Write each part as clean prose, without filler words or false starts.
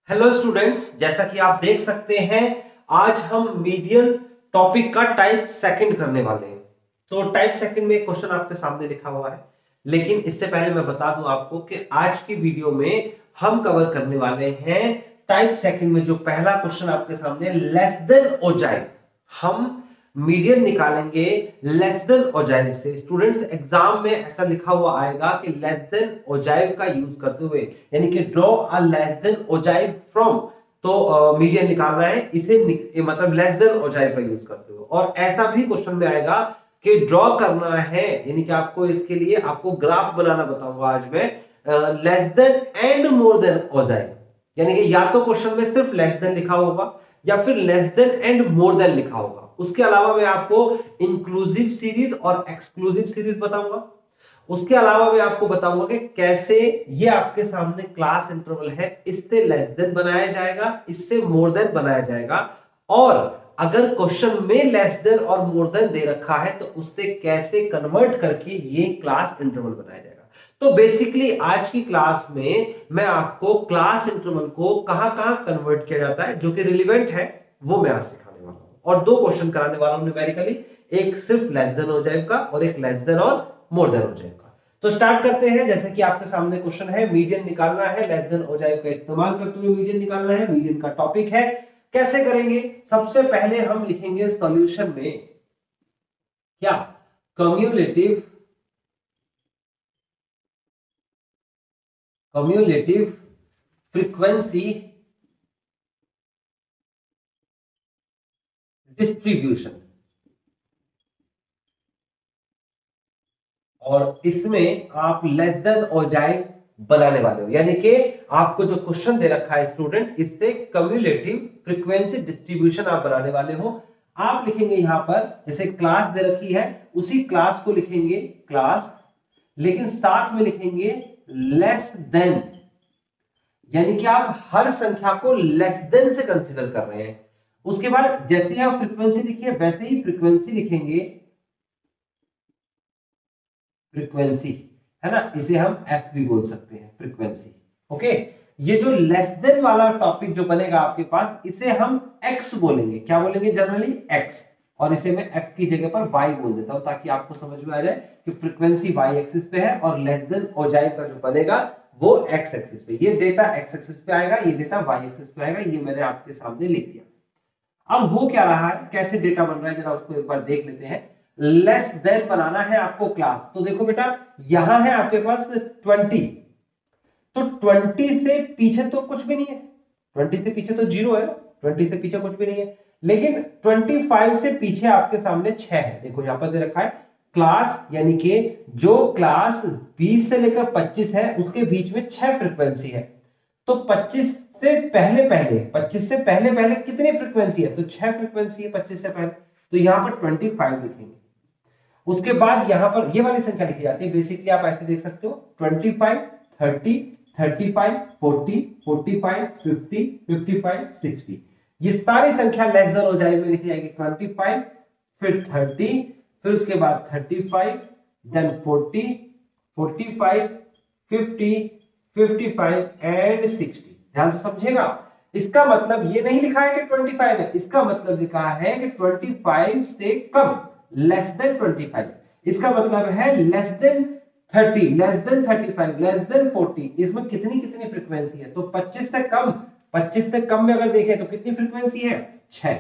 Hello students, जैसा कि आप देख सकते हैं आज हम मीडियन टॉपिक का टाइप सेकंड करने वाले हैं। तो टाइप सेकंड में एक क्वेश्चन आपके सामने लिखा हुआ है, लेकिन इससे पहले मैं बता दूं आपको कि आज की वीडियो में हम कवर करने वाले हैं टाइप सेकंड में जो पहला क्वेश्चन आपके सामने लेस देन ओजाइव। हम मीडियन निकालेंगे लेस देन ओजाइव से। स्टूडेंट्स एग्जाम में ऐसा लिखा हुआ आएगा कि लेस देन ओजाइव का यूज करते हुए, यानी कि draw a less than ogive from, तो मीडियन निकालना है इसे मतलब लेस देन ओजाइव का यूज करते हुए। और ऐसा भी क्वेश्चन में आएगा कि ड्रॉ करना है, यानी कि आपको इसके लिए आपको ग्राफ बनाना बताऊंगा आज मैं, less than and more than ogive. यानी कि या तो क्वेश्चन में सिर्फ लेस देन लिखा होगा या फिर less than and more than लिखा होगा। उसके अलावा मैं आपको इंक्लूसिव सीरीज और एक्सक्लूसिव सीरीज बताऊंगा। उसके अलावा मैं आपको बताऊंगा कि कैसे ये आपके सामने क्लास इंटरवल है, इससे लेस देन बनाया जाएगा, इससे मोर देन बनाया जाएगा। और अगर क्वेश्चन में लेस देन और मोर देन दे रखा है तो उससे कैसे कन्वर्ट करके ये क्लास इंटरवल बनाया जाएगा। तो बेसिकली आज की क्लास में मैं आपको क्लास इंटरवल को कहां-कहां कन्वर्ट किया जाता है जो कि रिलेवेंट है वो मैं आज सिखाने वाला हूं। और दो क्वेश्चन कराने वाला हूं न्यूमेरिकली, एक सिर्फ लेस देन ओजाइव का और एक लेस देन और मोर देन ओजाइव का। तो स्टार्ट करते हैं। जैसे कि आपके सामने क्वेश्चन है, मीडियन निकालना है, लेस देन ओजाइव का इस्तेमाल करते हुए मीडियन निकालना है। मीडियन का टॉपिक है, कैसे करेंगे? सबसे पहले हम लिखेंगे सॉल्यूशन में क्या, कम्युलेटिव फ्रीक्वेंसी डिस्ट्रीब्यूशन। और इसमें आप लेस देन ओजाइव बनाने वाले हो, यानी कि आपको जो क्वेश्चन दे रखा है स्टूडेंट, इससे कम्युलेटिव फ्रीक्वेंसी डिस्ट्रीब्यूशन आप बनाने वाले हो। आप लिखेंगे यहां पर, जैसे क्लास दे रखी है उसी क्लास को लिखेंगे क्लास, लेकिन साथ में लिखेंगे लेस देन, यानी कि आप हर संख्या को लेस देन से कंसीडर कर रहे हैं। उसके बाद जैसे ही आप फ्रीक्वेंसी लिखिए वैसे ही फ्रीक्वेंसी लिखेंगे, फ्रीक्वेंसी है ना, इसे हम एफ भी बोल सकते हैं, फ्रीक्वेंसी। ओके, ये जो लेस देन वाला टॉपिक जो बनेगा आपके पास, इसे हम एक्स बोलेंगे। क्या बोलेंगे? Generally X. और इसे मैं एफ की जगह पर वाई बोल देता हूं ताकि आपको समझ में आ जाए कि फ्रीक्वेंसी वाई एक्सिस पे है और लेस देन ओजाइव का जो बनेगा वो एक्स एक्सिस पे। ये डेटा एक्स एक्सिस पे आएगा, ये डेटा वाई एक्सिस पे आएगा। ये मैंने आपके सामने लिख दिया। अब हो क्या रहा है, कैसे डेटा बन रहा है, जरा उसको एक बार देख लेते हैं। लेस देन बनाना है आपको क्लास, तो देखो बेटा यहां है आपके पास 20, तो 20 से पीछे तो कुछ भी नहीं है, 20 से पीछे तो 0 है, 20 से पीछे कुछ भी नहीं है। लेकिन 25 से पीछे आपके सामने 6 है। देखो यहां पर दे रखा है क्लास, यानी कि जो क्लास 20 से लेकर 25 है उसके बीच में 6 फ्रीक्वेंसी है। तो 25 से पहले पहले कितनी फ्रीक्वेंसी है? तो 6 फ्रीक्वेंसी है 25 से पहले, तो यहां पर 25 लिखेंगे। उसके बाद यहां पर ये वाली संख्या लिखी जाती है। बेसिकली आप ऐसे देख सकते हो 25, 30, 35, 40, 45, 50, 55, 60। ये सारी संख्या लेस देन ओजाइव में लिखी जाएगी। 25, फिर 30, फिर उसके बाद 35, देन 40, 45, 50, 55 एंड 60। ध्यान से समझेगा, इसका मतलब ये नहीं लिखा है कि 25 है, इसका मतलब लिखा है कि 25 से कम, लेस देन 25। इसका मतलब है less than 30, less than 35, less than 40। इसमें कितनी कितनी फ्रीक्वेंसी है? तो 25 से कम, 25 से कम में अगर देखें तो कितनी फ्रीक्वेंसी है? 6।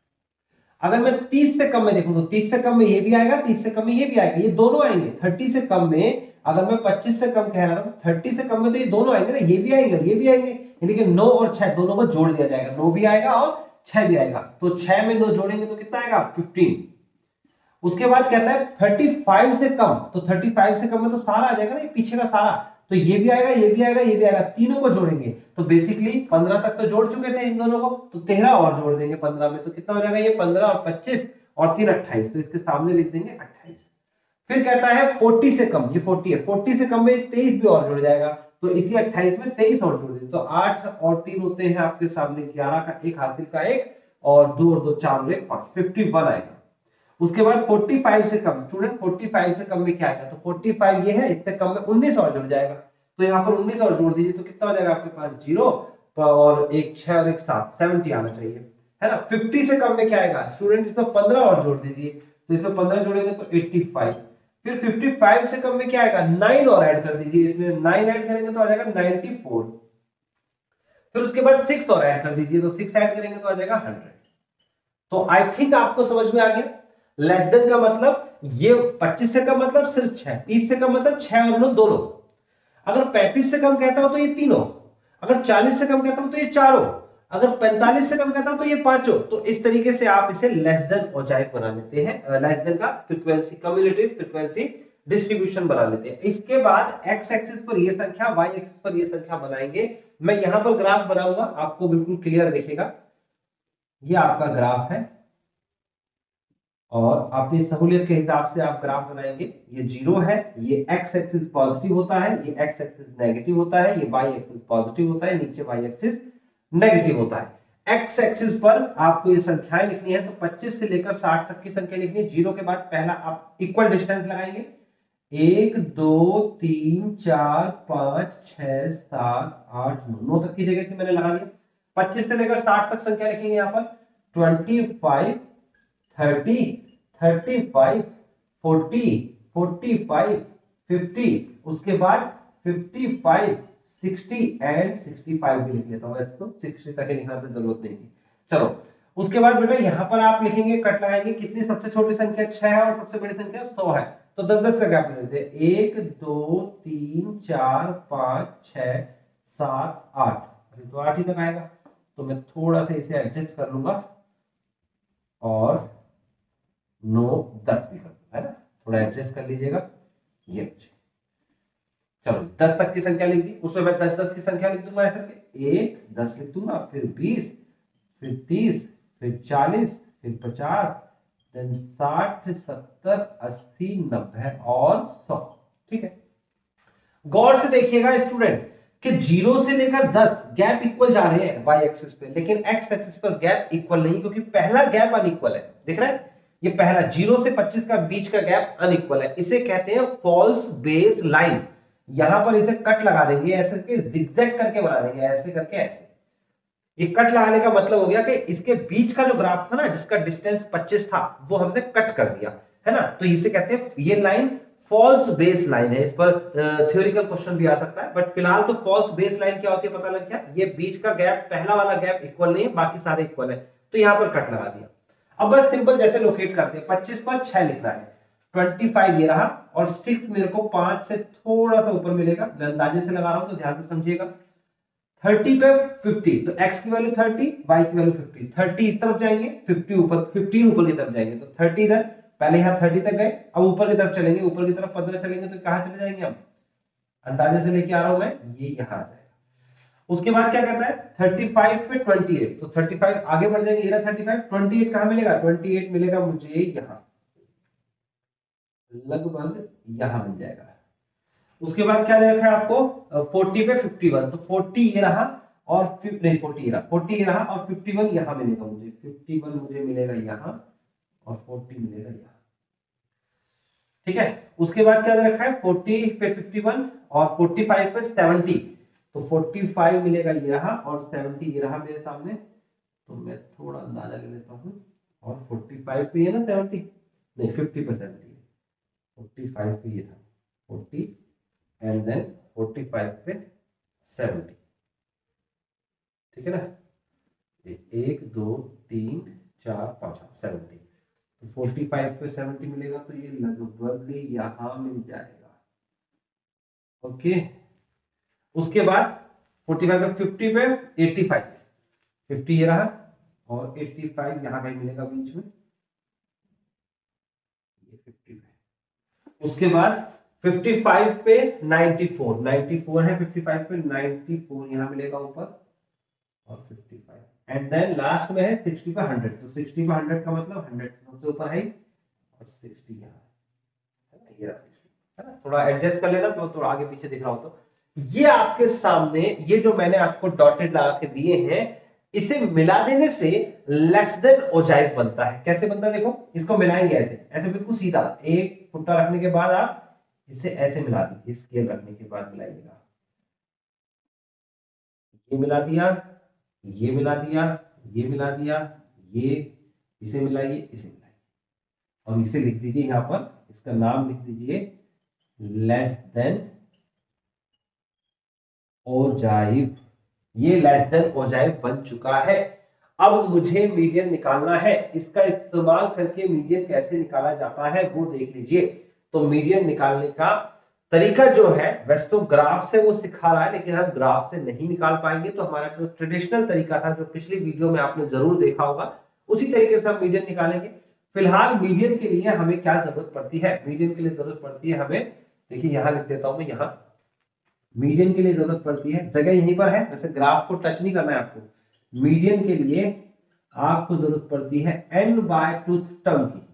अगर मैं 30 से कम में देखूं तो 30 से कम में ये भी आएगा, 30 से कम में ये भी आएगा, ये दोनों आएंगे। 30 से कम में अगर मैं 25 से कम कह रहा हूं तो 30 से कम में तो ये दोनों आएंगे ना, ये भी आएंगे और ये भी आएंगे, यानी कि 9 और 6 दोनों को जोड़ दिया जाएगा। 9 भी आएगा और 6 भी आएगा, तो 6 में 9 जोड़ेंगे तो कितना आएगा? 15। उसके बाद कहता है 35 से कम, तो 35 से कम में तो सारा आ जाएगा ना, ये पीछे का सारा, तो ये भी आएगा, ये भी आएगा, ये भी आएगा, तीनों को जोड़ेंगे तो बेसिकली 15 तक तो जोड़ चुके थे इन दोनों को, तो 13 और जोड़ देंगे 15 में, तो कितना हो जाएगा? ये 15 और 25 और 3 28, तो इसके सामने लिख देंगे 28। फिर कहता है 40 से कम, ये 40 है, 40 से कम में 23 भी और जुड़ जाएगा, तो इसी 28 में 23 और जोड़ देंगे, तो 8 और 3 होते हैं आपके सामने 11 का एक, हासिल का एक, और 2 और 2 4 और 1 5, 51 आएगा। उसके बाद 45 से कम, स्टूडेंट 45 से कम में क्या आएगा? तो 45 ये है, इससे कम में 19 और जुड़ जाएगा, तो यहाँ पर 19 और जोड़ दीजिए तो कितना हो जाएगा आपके पास? 0। और एक 6 और एक 7, 70 आना चाहिए, है ना। 50 से कम में क्या आएगा स्टूडेंट, इसमें 15 और जोड़ दीजिए, तो इसमें 15 जोड़ेंगे तो 85। फिर 55 से कम में क्या आएगा, 9 और ऐड कर दीजिए, इसमें 9 ऐड करेंगे तो आ जाएगा 94। फिर उसके बाद 6 और ऐड कर दीजिए, तो 6 ऐड करेंगे तो आ जाएगा 100। तो आई थिंक आपको समझ में आ गया। लेस देन का मतलब ये 25 से कम मतलब सिर्फ 6, 30 से कम मतलब 6 और 9 दोनों, अगर 35 से कम कहता हूं तो ये तीनों, अगर 40 से कम कहता हूं तो ये चारों, अगर 45 से कम कहता हूं तो ये पांचों। तो इस तरीके से आप इसे लेस देन ओजाइव बना लेते हैं, लेस देन का फ्रीक्वेंसी कम्युलेटिव फ्रीक्वेंसी डिस्ट्रीब्यूशन बना लेते हैं। इसके बाद एक्स एक्सिस पर ये संख्या, वाई एक्सिस पर ये संख्या बनाएंगे। मैं यहां पर ग्राफ बनाऊंगा, आपको बिल्कुल क्लियर दिखेगा। ये आपका ग्राफ है और अपनी सहूलियत के हिसाब से आप ग्राफ बनाएंगे। ये 0 है, ये एक्स एक्सिस पॉजिटिव होता है, ये एक्स एक्सिस नेगेटिव होता है, ये वाई एक्सिस पॉजिटिव होता है, नीचे वाई एक्सिस नेगेटिव होता है। एक्स एक्सिस पर आपको ये संख्याएं लिखनी है, तो 25 से लेकर 60 तक की संख्या लिखनी है। 0 के बाद पहला आप इक्वल डिस्टेंस लगाएंगे, 1 2 3 4 5 6 7 8 9 तक की जगह थी, मैंने लगा दिया। 25 से लेकर 60 तक संख्या लिखेंगे यहाँ पर 25 30 35 40 45 50, उसके बाद 55 60 एंड 65 भी लिख लेता हूं, वैसे तो 60 तक लिखना तो जरूरत नहीं है। चलो उसके बाद बेटा यहां पर आप लिखेंगे, कट लगाएंगे, कितनी सबसे छोटी संख्या 6 है और सबसे बड़ी संख्या 100 है, तो 10-10 का गैप लेते हैं। 1 2 3 4 5 6 7 8, अरे तो 8 ही तक आएगा, तो मैं थोड़ा सा इसे एडजस्ट कर लूंगा और 9 10 भी कर दूंगा, है ना, थोड़ा एडजस्ट कर लीजिएगा। ये चलो 10 तक की संख्या लिख दी, उसमें मैं 10-10 की संख्या लिख दूंगा ऐसे करके, 1 10 लिख दूंगा, फिर 20 फिर 30 फिर 40 फिर 50 देन 60 70 80 90 और 100। ठीक है, गौर से देखिएगा स्टूडेंट कि 0 से लेकर 10 गैप इक्वल जा रहे हैं वाई एक्सिस पे, लेकिन एक्स एक्सिस पर गैप इक्वल नहीं, क्योंकि पहला गैप अनइक्वल है, दिख रहा है, ये पहला 0 से 25 का बीच का गैप अनइक्वल है, इसे कहते हैं फॉल्स बेस लाइन। यहां पर इसे कट लगा देंगे, ऐसे करके जिगजैग करके बना देंगे, ऐसे करके ऐसे। ये कट लगाने का मतलब हो गया कि इसके बीच का जो ग्राफ था ना, जिसका डिस्टेंस 25 था, वो हमने कट कर दिया, है ना, तो इसे कहते हैं ये लाइन फॉल्स बेस लाइन है। इस पर थ्योरिकल क्वेश्चन भी आ सकता है, बट फिलहाल तो फॉल्स बेस लाइन क्या होती है पता लग गया, ये बीच का गैप, पहला वाला गैप इक्वल नहीं है, बाकी सारे इक्वल है, तो यहां पर कट लगा दिया। अब बस सिंपल जैसे लोकेट करते हैं, 25 पर 6 लिखना है, 25 ये रहा, और 6 मेरे को 5 से थोड़ा सा ऊपर मिलेगा, मैं अंदाजे से लगा रहा हूं तो ध्यान से समझिएगा। 30 पे 50, तो x की वैल्यू 30, y की वैल्यू 50, 30 इस तरफ जाएंगे, 50 ऊपर, 15 ऊपर की तरफ जाएंगे, तो 30 इधर, पहले यहां 30 तक गए, अब ऊपर की तरफ चलेंगे, ऊपर की तरफ 15 चलेंगे तो कहां चले जाएंगे हम, अंदाजे से लेके आ रहा हूं मैं, ये यहां आ जाएगा। उसके बाद क्या कहता है 35 पे 28, तो 35 आगे बढ़ जाएंगे, ये 35, 28 कहां मिलेगा, 28 मिलेगा मुझे यहां, लगभग यहां मिल जाएगा। उसके बाद क्या दे रखा है आपको 40 पे 51, तो 40 ये रहा और नहीं 40 ये रहा, 40 ये रहा और 51 यहां मिलेगा मुझे, 51 मुझे मिलेगा यहां और 40 मिलेगा यहां। ठीक है, उसके बाद क्या दे रखा है 40 पे 51 और 45 पे 70, तो 45 मिलेगा ये रहा और 70 ये रहा मेरे सामने, तो मैं थोड़ा अंदाजा ले लेता हूं, और 45 पे ये ना 70 नहीं 50 पे 70, 45 पे ये था 40 एंड देन 45 पे 70। ठीक है ना, 1 2 3 4 5 70, तो 45 पे 70 मिलेगा, तो ये लगभग यहां मिल जाएगा। ओके, उसके बाद 45 पे 50 पे 85, 50 ये रहा और 85 यहां कहीं मिलेगा बीच में, ये 50 पे। उसके बाद 55 पे 94, 94 है 55 पे, 94 यहां मिलेगा ऊपर और 55, एंड देन लास्ट में है 60 पे 100, तो 60 पे 100 का मतलब 100 सबसे ऊपर है और 60 यहां है ना, ये 60 है ना, थोड़ा एडजस्ट कर लेना, तो थोड़ा आगे पीछे दिख रहा हो तो। ये आपके सामने ये जो मैंने आपको डॉटेड लगा के दिए हैं, इसे मिला देने से लेस देन ओजाइव बनता है। कैसे बनता है देखो, इसको मिलाएंगे ऐसे ऐसे बिल्कुल सीधा, एक फुट्टा रखने के बाद आप इसे ऐसे मिला दीजिए, स्केल रखने के बाद मिलाइएगा, ये मिला दिया, ये मिला दिया, ये मिला दिया, ये इसे मिलाइए, इसे मिलाइए, और इसे लिख दीजिए यहां पर, इसका नाम लिख दीजिए लेस देन ओजाइव। ये लेस देन ओजाइव बन चुका है। अब मुझे मीडियन निकालना है। इसका इस्तेमाल करके मीडियन कैसे निकाला जाता है वो देख लीजिए। तो मीडियन निकालने का तरीका जो है, वैसे तो ग्राफ से वो सिखा रहा है, लेकिन हम ग्राफ से नहीं निकाल पाएंगे। तो हमारा जो ट्रेडिशनल तरीका था, जो पिछली वीडियो में आपने जरूर देखा होगा, उसी तरीके से हम मीडियन निकालेंगे। फिलहाल मीडियन के लिए हमें क्या जरूरत पड़ती है? मीडियन के लिए जरूरत पड़ती है हमें, देखिए यहां लिख देता हूं मैं, यहां मीडियन के लिए जरूरत पड़ती है, जगह यहीं पर है, वैसे ग्राफ को टच नहीं करना है आपको। मीडियन के लिए आपको जरूरत पड़ती है n/2 टर्म की,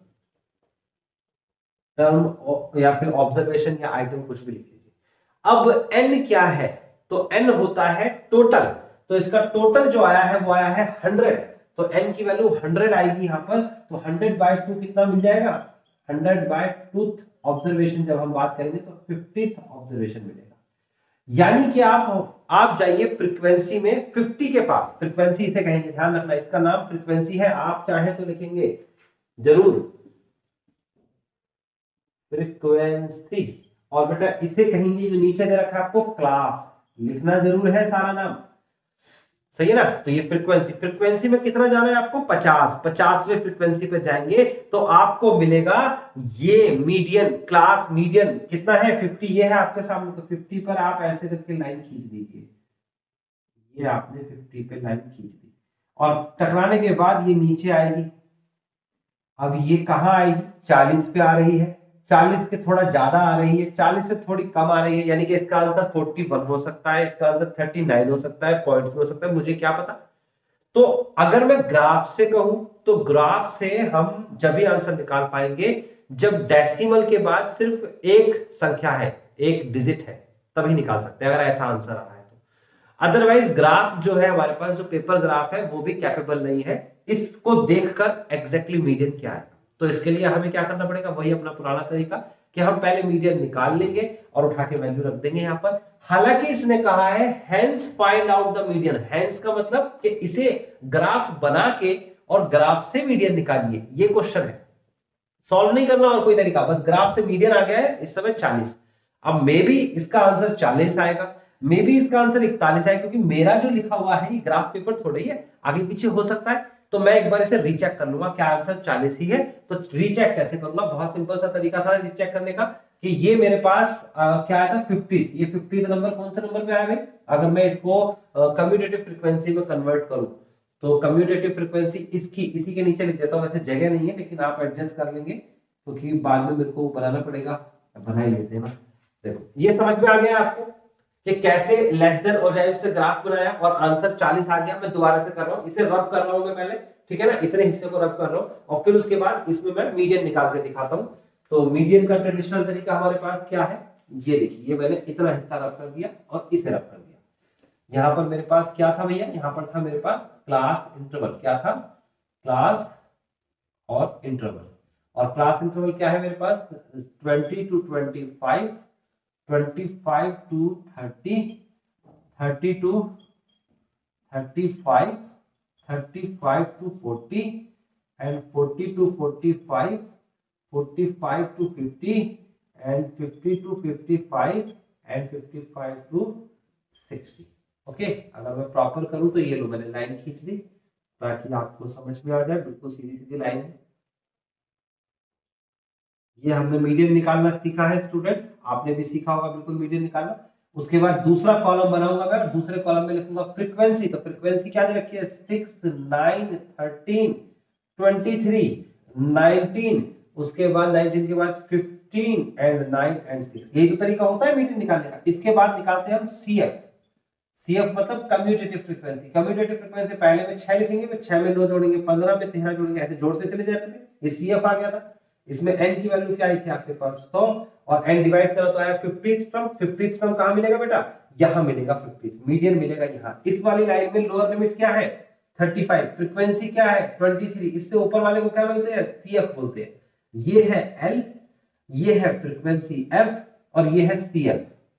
टर्म या फिर ऑब्जर्वेशन या आइटम, कुछ भी लिख लीजिए। अब n क्या है? तो n होता है टोटल। तो इसका टोटल जो आया है वो आया है 100। तो n की वैल्यू 100 आएगी यहां पर। तो 100/2 कितना मिल जाएगा? 100/2 ऑब्जर्वेशन जब हम बात करेंगे तो 50th ऑब्जर्वेशन मिलेगा। यानी कि आप जाइए फ्रीक्वेंसी में 50 के पास, फ्रीक्वेंसी इसे कहेंगे, ध्यान रखना इसका नाम फ्रीक्वेंसी है। आप चाहे तो लिखेंगे जरूर फ्रीक्वेंसी, और बेटा इसे कहेंगे जो नीचे दे रखा है आपको क्लास, लिखना जरूर है सारा नाम, सही है ना। तो ये फ्रीक्वेंसी, फ्रीक्वेंसी में कितना जाना है आपको? 50वें फ्रीक्वेंसी पे जाएंगे तो आपको मिलेगा ये मीडियन, क्लास मीडियन कितना है? 50। ये है आपके सामने। तो 50 पर आप ऐसे करके लाइन खींच दीजिए। ये आपने 50 पे लाइन खींच दी, और टकराने के बाद ये नीचे आएगी। अब ये कहां आएगी? 40 पे आ रही है, 40 के थोड़ा ज्यादा आ रही है, 40 से थोड़ी कम आ रही है, यानी कि इसका आंसर 41 हो सकता है, इसका आंसर 39 हो सकता है, पॉइंट हो सकता है, मुझे क्या पता। तो अगर मैं ग्राफ से कहूं तो ग्राफ से हम जब भी आंसर निकाल पाएंगे जब डेसिमल के बाद सिर्फ एक संख्या है, एक डिजिट है, तभी निकाल सकते हैं, अगर ऐसा आंसर आ रहा है तो। अदरवाइज ग्राफ जो है हमारे पास, जो पेपर ग्राफ है, वो भी कैपेबल नहीं है इसको देखकर एग्जैक्टली मीडियन क्या है। तो इसके लिए हमें क्या करना पड़ेगा? वही अपना पुराना तरीका कि हम पहले मीडियन निकाल लेंगे और उठा के वैल्यू रख देंगे यहां पर। हालांकि इसने कहा है hence find out the median. Hence का मतलब कि इसे ग्राफ बना के और ग्राफ से मीडियन निकालिए, ये क्वेश्चन है। सॉल्व नहीं करना और कोई तरीका, बस ग्राफ से मीडियन आ गया है इस समय 40। अब मे बी इसका आंसर 40 आएगा, मे बी इसका आंसर 41 आएगा, क्योंकि मेरा जो लिखा हुआ है ये ग्राफ पेपर थोड़ा ही है, आगे पीछे हो सकता है। तो मैं एक बार इसे रीचेक कर लूंगा क्या आंसर 40 ही है। तो रीचेक कैसे करूंगा? बहुत सिंपल सा तरीका था रीचेक करने का कि ये मेरे पास क्या आया था? 50। ये 50 नंबर कौन से नंबर पे आया भाई? अगर मैं इसको कम्यूटेटिव फ्रीक्वेंसी में कन्वर्ट करूं तो कम्यूटेटिव फ्रीक्वेंसी इसकी, इसी के नीचे लिख देता हूं। वैसे जगह नहीं है, लेकिन आप एडजस्ट कर लेंगे क्योंकि बाद में मेरे को बनाना पड़ेगा, बना ही लेते हैं ना। देखो ये समझ में आ गया आपको कि कैसे लेस देन ओजाइव से ग्राफ बनाया और आंसर 40 आ गया। मैं दोबारा से कर रहा हूं, इसे रब कर रहा हूं मैं पहले, ठीक है ना, इतने हिस्से को रब कर रहा हूं, और फिर उसके बाद इसमें मैं मीडियन निकाल के दिखाता हूं। तो मीडियन का ट्रेडिशनल तरीका हमारे पास क्या है? ये देखिए, ये मैंने इतना हिस्सा रब कर दिया और इसे रब कर दिया। यहां पर मेरे पास क्या था भैया? यहां पर था मेरे पास क्लास इंटरवल। क्या था? क्लास और इंटरवल। और क्लास इंटरवल क्या है मेरे पास? 20 to 25, 25 to 30, 30 to 35, 35 to 40, and 40 to 45, 45 to 50, and 50 to 55, and 55 to 60। Okay, अगर मैं प्रॉपर करूं तो ये लो मैंने लाइन खींच दी ताकि आपको समझ में आ जाए, बिल्कुल सीधी सीधी लाइन है। ये हमने मीडियन निकालना सीखा है स्टूडेंट, आपने भी सीखा होगा बिल्कुल मीडियन निकालना। उसके बाद दूसरा कॉलम बनाऊंगा मैं, दूसरे कॉलम में लिखूंगा फ्रीक्वेंसी। तो फ्रीक्वेंसी क्या दे रखी है? 6, 9, 13, 23, 19, उसके बाद 19 के बाद 15 एंड 9 एंड 6। यही तो तरीका होता है मीडियन निकालने का। इसके बाद निकालते हैं हम सीएफ। सीएफ मतलब कम्यूटेटिव फ्रीक्वेंसी। कम्यूटेटिव फ्रीक्वेंसी पहले में 6 लिखेंगे, फिर 6 में 9 जोड़ेंगे, 15 में 13 जोड़ेंगे, ऐसे जोड़ते चले जाते हैं। ये सीएफ आ गया था। इसमें n की वैल्यू क्या आई थी आपके पास? 100, और n डिवाइड करो तो आया 50th टर्म। 50th टर्म कहां मिलेगा बेटा? यहां मिलेगा 50th। मीडियन मिलेगा यहां। इस वाली लाइन में लोअर लिमिट क्या है? 35। फ्रीक्वेंसी क्या है? 23। इससे ऊपर वाले को क्या बोलते हैं? सीएफ बोलते हैं। ये है L, ये है फ्रीक्वेंसी F, और ये है CF।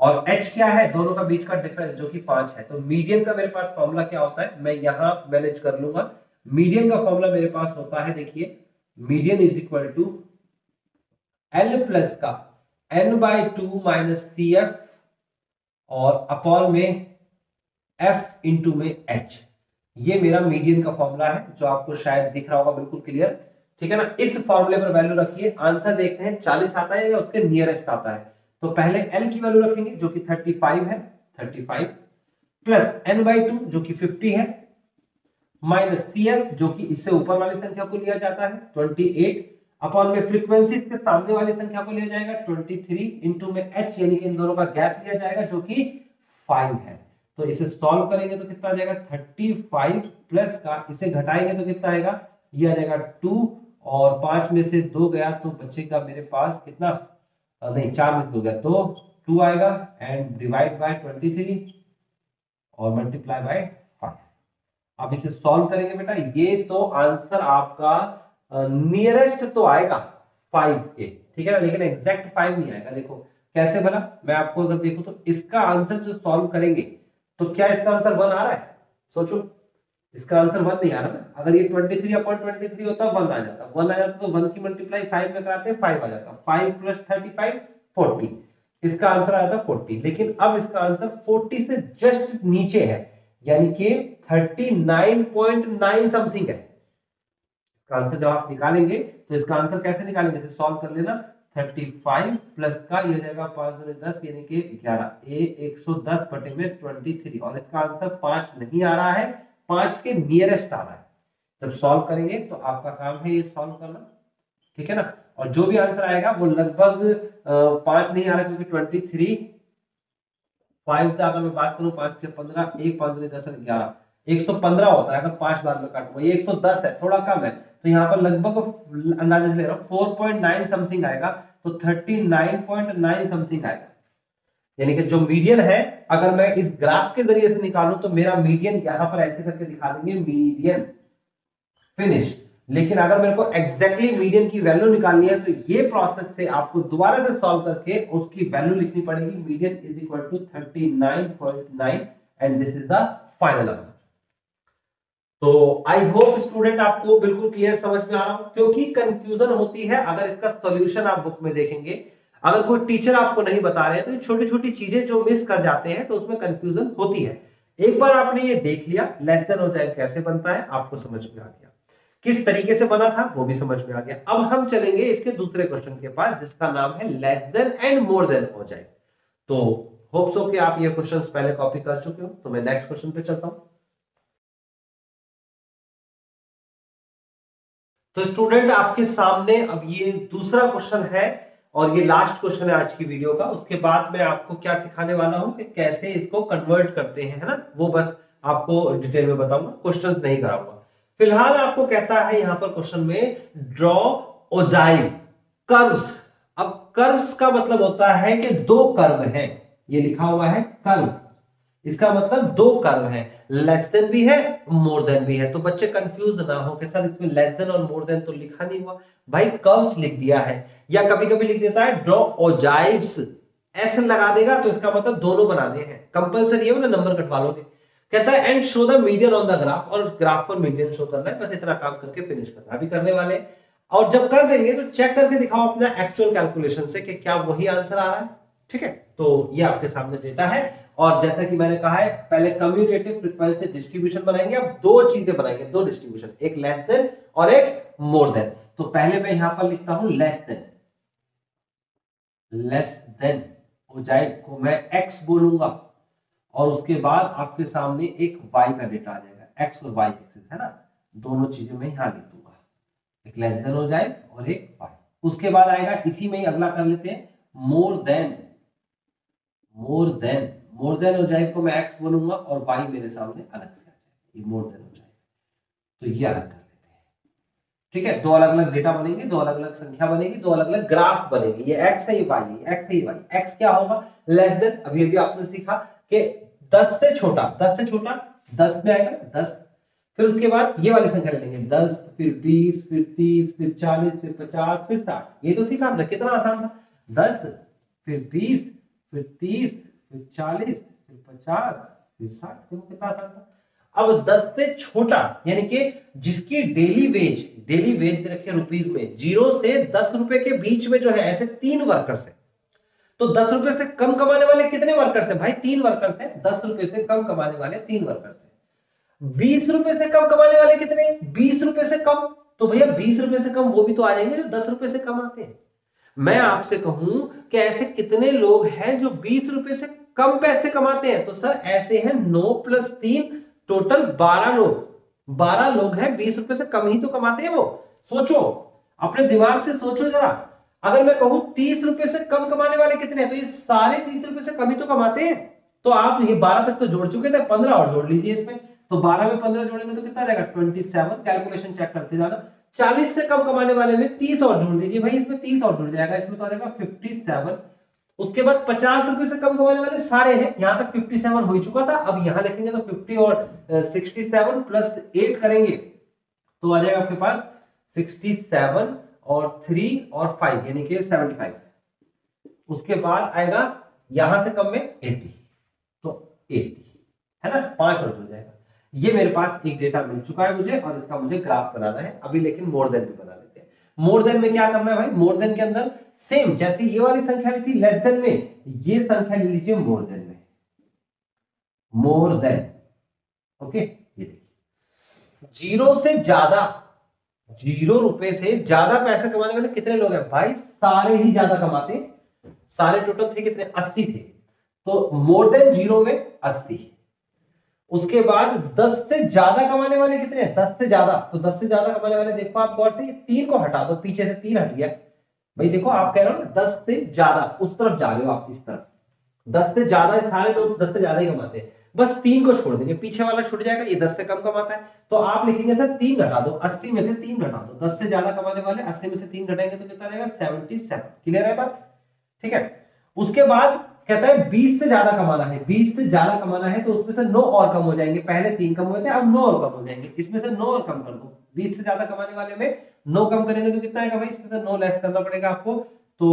और h क्या है, दोनों का बीच का डिफरेंस जो कि 5 है। तो मीडियन का मेरे पास फॉर्मूला क्या होता है, मैं यहां मैनेज कर लूंगा। मीडियन का फॉर्मूला मेरे पास होता है, देखिए median is equal to L plus का n/2 माइनस सी एफ और अपॉन में f इंटू में h। ये मेरा मीडियन का फॉर्मूला है जो आपको शायद दिख रहा होगा बिल्कुल क्लियर, ठीक है ना। इस फॉर्मूले पर वैल्यू रखिए, आंसर देखते हैं 40 आता है या उसके नियरेस्ट आता है। तो पहले l की वैल्यू रखेंगे जो कि 35 है, 35 प्लस n/2 जो कि 50 है, माइनस pf जो कि इससे ऊपर वाली संख्या को लिया जाता है 28, अपॉन में फ्रीक्वेंसी इसके सामने वाली संख्या को लिया जाएगा 23 इंटू में h, यानी कि इन दोनों का गैप लिया जाएगा जो कि 5 है। तो इसे सॉल्व करेंगे तो कितना आ जाएगा 35 प्लस का इसे घटाएंगे तो कितना आएगा, ये आ जाएगा 2 और 5 में से 2 गया तो बचेगा मेरे पास कितना, नहीं 4 में से 2 गया तो 2 आएगा एंड डिवाइड बाय 23 और मल्टीप्लाई बाय 5। अब इसे सॉल्व करेंगे बेटा, ये तो आंसर आपका नियरेस्ट तो आएगा 5 के, ठीक है ना, लेकिन एग्जैक्ट 5 नहीं आएगा। देखो कैसे बना, मैं आपको अगर देखो तो इसका आंसर जो सॉल्व करेंगे तो क्या इसका आंसर 1 आ रहा है, सोचो इसका आंसर 1 नहीं आ रहा ना। अगर ये 23/23 होता 1 आ जाता, 1 आ जाता तो 1 की मल्टीप्लाई 5 में कराते 5 आ जाता, 5 प्लस 35 40, इसका आंसर आया था 40। लेकिन अब इसका आंसर 40 से जस्ट नीचे है, यानी कि 39.9 समथिंग है। इसका आंसर जब आप निकालेंगे तो इसका आंसर कैसे निकालेंगे, सॉल्व कर लेना। 35 प्लस का ये हो जाएगा 5 और 10 यानी कि 11, ए 110 बटे में 23 और इसका आंसर 5 नहीं आ रहा है, 5 के नियरेस्ट आ रहा है। जब सॉल्व करेंगे तो आपका काम है ये सॉल्व करना, ठीक है ना। और जो भी आंसर आएगा वो लगभग 5 नहीं आ रहा क्योंकि 23 5 से अगर मैं बात करूं 5 से 15, 1 5 10 11 115 होता है अगर 5 बार में काटूंगा, ये 110 है, थोड़ा कम है तो यहाँ पर लगभग अंदाजे से ले रहा हूँ 4.9 समथिंग आएगा, तो 39.9 समथिंग आएगा। यानी कि जो मीडियन है अगर मैं इस ग्राफ के जरिए से निकालूं तो मेरा मीडियन यहां पर ऐसे करके दिखा देंगे मीडियन फिनिश। लेकिन अगर मेरे को एग्जैक्टली मीडियन की वैल्यू निकालनी है तो ये प्रोसेस से आपको दोबारा से सॉल्व करके उसकी वैल्यू लिखनी पड़ेगी। Median is equal to 39.9 and this is the final answer. तो आई होप स्टूडेंट आपको बिल्कुल क्लियर समझ में आ रहा हो, क्योंकि कंफ्यूजन होती है अगर इसका सॉल्यूशन आप बुक में देखेंगे, अगर कोई टीचर आपको नहीं बता रहे हैं तो छोटी छोटी चीजें जो मिस कर जाते हैं तो उसमें कंफ्यूजन होती है। एक बार आपने ये देख लिया लेस देन और जाए कैसे बनता है, आपको समझ में आ गया, किस तरीके से बना था वो भी समझ में आ गया। अब हम चलेंगे इसके दूसरे क्वेश्चन के पास जिसका नाम है less than and more than हो जाए। तो होप सो कि आप ये क्वेश्चंस पहले कॉपी कर चुके हो, तो मैं नेक्स्ट क्वेश्चन पे चलता हूं। तो स्टूडेंट आपके सामने अब ये दूसरा क्वेश्चन है और ये लास्ट क्वेश्चन है आज की वीडियो का। उसके बाद मैं आपको क्या सिखाने वाला हूं कि कैसे इसको कन्वर्ट करते हैं, है ना, वो बस आपको डिटेल में बताऊंगा, क्वेश्चंस नहीं कराऊंगा। फिलहाल आपको कहता है यहां पर क्वेश्चन में ड्रॉ ओजाइव कर्व्स। अब कर्व्स का मतलब होता है कि दो कर्व हैं, ये लिखा हुआ है कर्व, इसका मतलब दो कर्व है, लेस देन भी है मोर देन भी है। तो बच्चे कंफ्यूज ना हो कि सर इसमें लेस देन और मोर देन तो लिखा नहीं हुआ, भाई कर्व्स लिख दिया है, या कभी कभी लिख देता है ड्रॉ ओजाइव्स, ऐसे लगा देगा तो इसका मतलब दोनों बनाने हैं, कंपलसरी है, नंबर कटवा लोगे। कहता है and show the median on the graph, और ग्राफ पर मीडियन शो करना है, बस इतना काम करके फिनिश करना, अभी करने वाले। और जब कर देंगे तो चेक करके दिखाओ अपना एक्चुअल कैलकुलेशन से कि क्या वही आंसर आ रहा है, ठीक है। तो ये आपके सामने डेटा है और जैसा कि मैंने कहा है पहले कम्यूटेटिव फ्रीक्वेंसी डिस्ट्रीब्यूशन बनाएंगे, अब दो चीजें बनाएंगे, दो डिस्ट्रीब्यूशन, एक लेस देन और एक मोर देन। तो पहले मैं यहां पर लिखता हूं less than, less than ogive को मैं x बोलूंगा और उसके बाद आपके सामने एक y का डेटा आ जाएगा, x और y एक्सिस है ना, दोनों चीजें मैं यहां लिख दूंगा, एक लेस देन ओजाइव और एक y। उसके बाद आएगा इसी में ही अगला कर लेते हैं more than, more than, more than ogive को मैं x बोलूंगा और y मेरे सामने अलग से आ जाएगा, ये मोर देन ओजाइव, तो ये अलग कर लेते हैं, ठीक है। दो अलग अलग डेटा बनेंगे, दो अलग अलग संख्या बनेगी, दो अलग अलग ग्राफ बनेंगे, ये x है ये y है, x है ये y। x क्या होगा लेस देन, अभी अभी आपने सीखा कि 10 से छोटा, 10 से छोटा 10 में आएगा 10, फिर उसके बाद ये वाली संख्या ले लेंगे 10, फिर 20, फिर 30, फिर 40, फिर 50, फिर 60, ये तो सीखा आपने, कितना आसान था, 10 फिर 20 फिर 30 फिर 40, फिर 50, फिर 60। देखो कितना आसान था। अब 10 से छोटा यानी कि जिसकी डेली वेज दे रखी है रुपीज में, 0 से 10 रुपए के बीच में जो है, ऐसे 3 वर्कर्स है। तो 10 रुपए से कम कमाने वाले कितने वर्कर्स है भाई? 3 वर्कर्स है। 10 रुपए से कम कमाने वाले 3 वर्कर्स है। 20 रुपए से कम कमाने वाले कितने? 20 रुपए से कम। तो भैया 20 रुपए से कम वो भी तो आ जाएंगे जो 10 रुपए से कमाते हैं। मैं आपसे कहूं कि ऐसे कितने लोग हैं जो 20 रुपए से कम पैसे कमाते हैं? तो सर ऐसे हैं 9 + 3 टोटल 12 लोग। 12 लोग हैं 20 रुपए से कम ही तो कमाते हैं वो। सोचो, अपने दिमाग से सोचो जरा। अगर मैं कहूं 30 रुपए से कम कमाने वाले कितने हैं, तो ये सारे 30 रुपए से कम ही तो कमाते हैं। तो आप ये 12 तक तो जोड़ चुके थे, 15 और जोड़ लीजिए इसमें। तो 12 में 15 जोड़ेंगे तो कितना रहेगा? 27। कैलकुलेशन चेक करते जाना। 40 से कम कमाने वाले में 30 और जोड़ दीजिए भाई, इसमें 30 और जुड़ जाएगा, इसमें तो आ जाएगा 57। उसके बाद 50 रुपए से कम कमाने वाले सारे हैं, यहां तक 57 हो चुका था। अब यहां लिखेंगे तो 50 और 67 प्लस 8 करेंगे तो आ जाएगा आपके पास 67 और 3 और 5 यानी कि 75। उसके बाद आएगा यहां से कम में 80, तो 80 है ना, 5 और जुड़ जाएगा। ये मेरे पास एक डेटा मिल चुका है मुझे, और इसका मुझे ग्राफ बनाना है अभी। लेकिन मोर देन भी बना लेते हैं। मोर देन में क्या करना है भाई? मोर देन के अंदर सेम जैसे ये वाली संख्या ली थी लेस देन में, ये संख्या ले लीजिए मोर देन में। More than, okay. ये देखिए 0 से ज्यादा, 0 रुपए से ज्यादा पैसे कमाने वाले कितने लोग हैं भाई? सारे ही ज्यादा कमाते हैं। सारे टोटल थे कितने? 80 थे। तो मोर देन 0 में 80। उसके बाद 10 से ज्यादा कमाने वाले कितने हैं? 10 से ज्यादा। तो 10 से ज्यादा कमाने वाले देखो आप गौर से, ये 3 को हटा दो, पीछे से 3 हट गया भाई। देखो आप कह रहे हो ना 10 से ज्यादा, उस तरफ जा रहे हो आप, इस तरफ 10 से ज्यादा, सारे लोग 10 से ज्यादा ही कमाते हैं। बस 3 को छोड़ देंगे, पीछे वाला छूट जाएगा, ये 10 से कम कमाता है। तो आप लिखेंगे सर 3 घटा दो, 80 में से 3 घटा दो। 10 से ज्यादा कमाने वाले 80 में से 3 घटाएंगे तो कितना रहेगा? 77। क्लियर है बात? ठीक है। उसके बाद कहता है 20 से ज्यादा कमाना है। 20 से ज्यादा कमाना है तो उसमें से 9 और कम हो जाएंगे। पहले 3 कम हुए थे, अब 9 और कम हो जाएंगे। इसमें से 9 और कम कर दो। 20 से ज्यादा कमाने वाले में 9 कम करेंगे तो कितना आएगा भाई? इसमें से 9 लेस करना पड़ेगा आपको। तो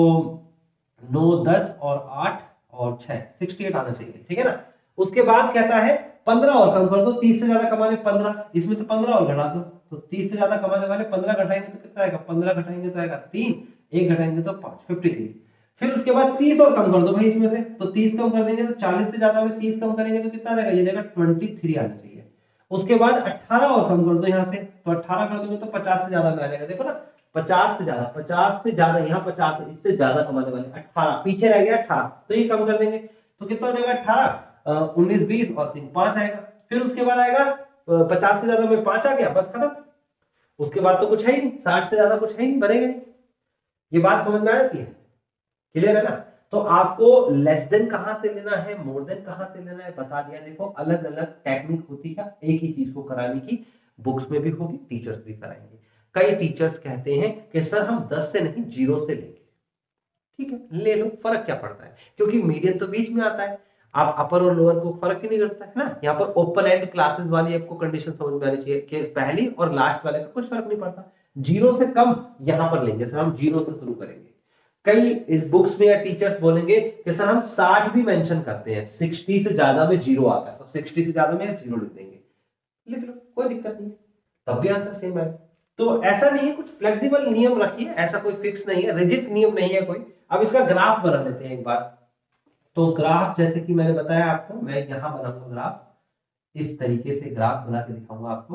9, 10 और 8 और 6, 68 आना चाहिए। ठीक है ना। उसके बाद कहता है 15 और कम कर दो। 30 से ज्यादा कमाने 15, इसमें से 15 और घटा दो। तो 30 से ज्यादा कमाने वाले 15 घटाएंगे तो कितना आएगा? 15 घटाएंगे तो आएगा 3, 1 घटाएंगे तो 5, 53। फिर उसके बाद 30 और कम कर दो भाई इसमें से। तो 30 कम कर देंगे तो 40 से ज्यादा में 30 कम करेंगे तो कितना आएगा? ये देगा 23 आना चाहिए। उसके बाद 18 और कम कर दो यहां से, तो 18 कर दोगे तो 50 से ज्यादा में आ जाएगा। देखो ना 50 से ज्यादा, 50 से ज्यादा, यहाँ 50 है, इससे ज्यादा कमाने वाले 18, पीछे रह गया 18, तो ये कम कर देंगे तो कितना हो जाएगा? 18, 19, 20 और 3, 5 आएगा। फिर उसके बाद आएगा 50 से ज्यादा में 5 आ गया, बस खत्म। उसके बाद तो कुछ है ही नहीं, 60 से ज्यादा कुछ है ही नहीं, बनेगा नहीं। ये बात समझ में आती है? क्लियर है ना। तो आपको लेस देन कहां से लेना है, मोर देन कहां से लेना है बता दिया। देखो अलग अलग टेक्निक होती है एक ही चीज को कराने की, बुक्स में भी होगी, टीचर्स भी कराएंगे। कई टीचर्स कहते हैं कि सर हम 10 से नहीं 0 से लेंगे। ठीक है, ले लो, फर्क क्या पड़ता है, क्योंकि मीडियन तो बीच में आता है। आप अपर और लोअर को फर्क ही नहीं करता है ना। यहाँ पर ओपन एंड क्लासेस वाली आपको कंडीशन समझ में आनी चाहिए कि पहली और लास्ट वाले का कुछ फर्क नहीं पड़ता। 0 से कम यहां पर लेंगे सर, हम 0 से शुरू करेंगे। कई इस बुक्स में या टीचर्स बोलेंगे कि सर हम 60 भी मेंशन करते हैं, 60 से ज्यादा में 0 आता है, तो 60 से ज्यादा में 0 लिख देंगे, लिख लो, कोई दिक्कत नहीं है, तब भी आंसर सेम है। तो ऐसा नहीं है, कुछ फ्लेक्सिबल नियम रखिए, ऐसा कोई फिक्स नहीं है, रिजिड नियम नहीं है कोई। अब इसका ग्राफ बना लेते हैं एक बार। तो ग्राफ जैसे कि मैंने बताया आपको, मैं यहां बनाऊंगा ग्राफ, इस तरीके से ग्राफ बना के दिखाऊंगा आपको।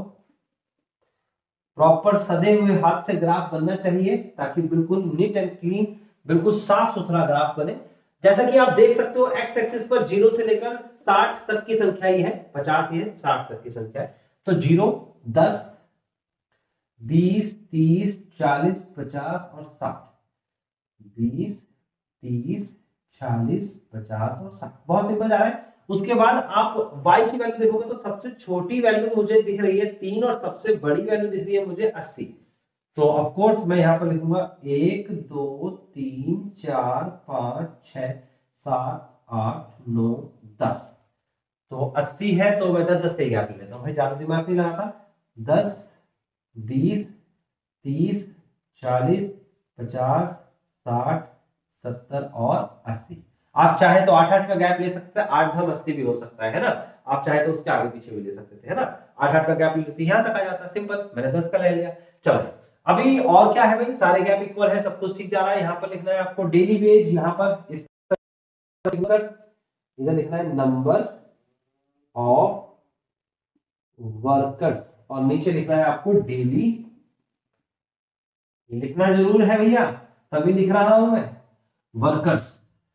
प्रॉपर सधे हुए हाथ से ग्राफ बनना चाहिए ताकि बिल्कुल नीट एंड क्लीन, बिल्कुल साफ सुथरा ग्राफ बने। जैसा कि आप देख सकते हो एक्स एक्सिस पर 0 से लेकर 60 तक की संख्या ही है, 50 ही है, 60 तक की संख्या है। तो 0, 10, 20, 30, 40, 50 और 60, 20, 30, 40, 50 और 60, बहुत सिंपल जा रहा है। उसके बाद आप y की वैल्यू देखोगे तो सबसे छोटी वैल्यू मुझे दिख रही है 3 और सबसे बड़ी वैल्यू दिख रही है मुझे 80। तो ऑफ कोर्स मैं यहां पर लिखूंगा 1, 2, 3, 4, 5, 6, 7, 8, 9, 10। तो 80 है तो मैं 10 10 से याद कर लेता हूं भाई, ज्यादा दिमाग नहीं लगाता। 10, 20, 30, 40, 50, 60, 70 और 80। आप चाहे तो 8-8 का गैप ले सकते हैं, 8-10 भी हो सकता है ना, आप चाहे तो उसके आगे पीछे भी ले सकते थे, है ना। 8-8 का गैप लेते यहाँ तक आ जाता, सिंपल, मैंने 10 का ले लिया। चलो अभी और क्या है भाई, सारे गैप इक्वल है, सब कुछ ठीक जा रहा है। यहाँ पर लिखना है आपको डेली वेज, यहाँ पर इस इधर लिखना है नंबर ऑफ वर्कर्स, और नीचे लिखना है आपको डेली, लिखना जरूर है भैया, तभी लिख रहा हूं मैं, वर्कर्स,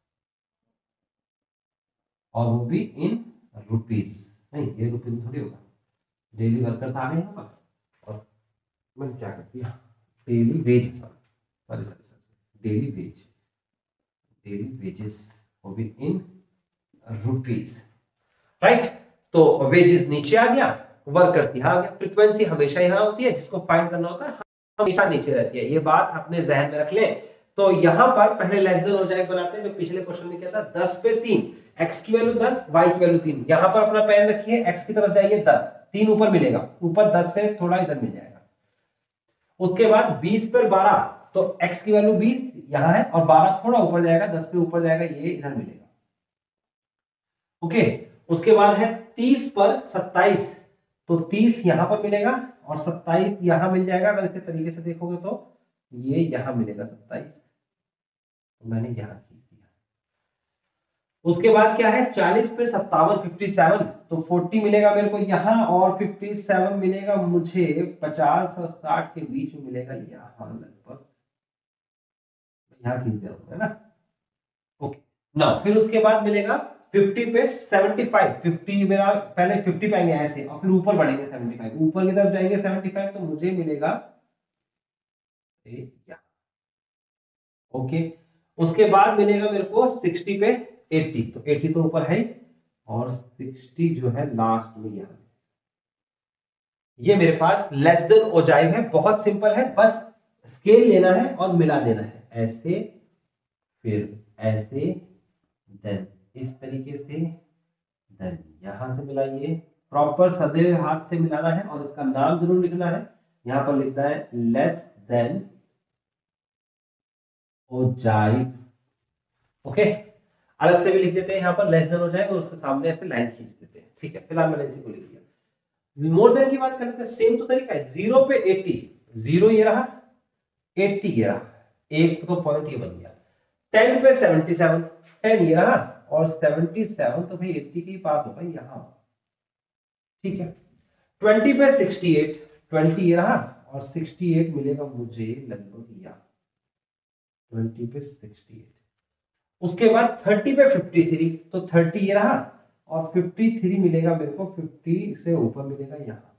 और वो भी इन रुपीस, नहीं ये रुपीस थोड़ी होगा, डेली वर्कर्स आ गए यहाँ पर, और मैंने क्या कर दिया, daily wage, sorry daily wage, daily wages वो भी इन रुपीस, राइट। तो वेजेस नीचे आ गया, वर्कर्स यहाँ आ गया। फ्रीक्वेंसी हमेशा यहाँ होती है, जिसको फाइंड करना होता है हमेशा नीचे रहती है, ये बात अपने जहन में रख ले। तो यहाँ पर पहले लेस देन हो जाए बनाते हैं, जो पिछले क्वेश्चन में क्या था, 10 पे 3, x की वैल्यू 10, y की वैल्यू 3, यहाँ पर अपना पेन रखिए, x की तरफ जाइए 10, 3 ऊपर मिलेगा, ऊपर 10 से थोड़ा इधर मिल जाएगा। उसके बाद 20 पर 12, तो x की वैल्यू 20 यहाँ है, और 12 थोड़ा ऊपर जाएगा, 10 से ऊपर जाएगा, ये इधर मिलेगा। ओके, उसके बाद है 30 पर 27, तो 30 यहां पर मिलेगा और 27 यहां मिल जाएगा। अगर इसे तरीके से देखोगे तो ये यहां मिलेगा 27, तो मैंने यहां खींच दिया। उसके बाद क्या है, 40 पे 57, 57, तो 40 मिलेगा मेरे को यहां, और 57 मिलेगा मुझे 50 और 60 के बीच में मिलेगा यहां, लगभग यहां खींच दिया है ना। ओके ना, फिर उसके बाद मिलेगा 50 पे 75, 50 मेरा पहले 50 पाएंगे ऐसे, और फिर ऊपर बढ़ेंगे 75, ऊपर की तरफ जाएंगे 75, तो मुझे मिलेगा ओके। उसके बाद मिलेगा मेरे को 60 पे 80, तो 80 तो ऊपर है, और 60 जो है लास्ट में यहां, ये मेरे पास लेस देन ओजाइव है, बहुत सिंपल है, बस स्केल लेना है और मिला देना है, ऐसे फिर ऐसे, देन इस तरीके से, देन यहां से मिलाइए, प्रॉपर सदे हुए हाथ से मिलाना है, और इसका नाम जरूर लिखना है, यहां पर लिखना है लेस देन ओजाइव। ओके, अलग से भी लिख देते हैं यहाँ पर लेस देन ओजाइव, और उसके सामने ऐसे लाइन खींच देते हैं, ठीक है। फिलहाल मैंने इसी को लिख दिया। मोर देन की बात करते हैं, सेम तो तरीका है, 0 पे 80, 0 ये रहा, 80 ये रहा, एक तो पॉइंट ये बन गया। 10 पे 77, 10 ये रहा, और 77 तो भाई 80 के पास होगा यहां, ठीक है। 20 पे 68, 20 ये रहा, और 68 मिलेगा मुझे लगभग यहाँ, 20 पे 68। उसके बाद 30 पे 53, तो 30 ये रहा, और 53 मिलेगा मेरे को, 50 से ऊपर मिलेगा यहाँ,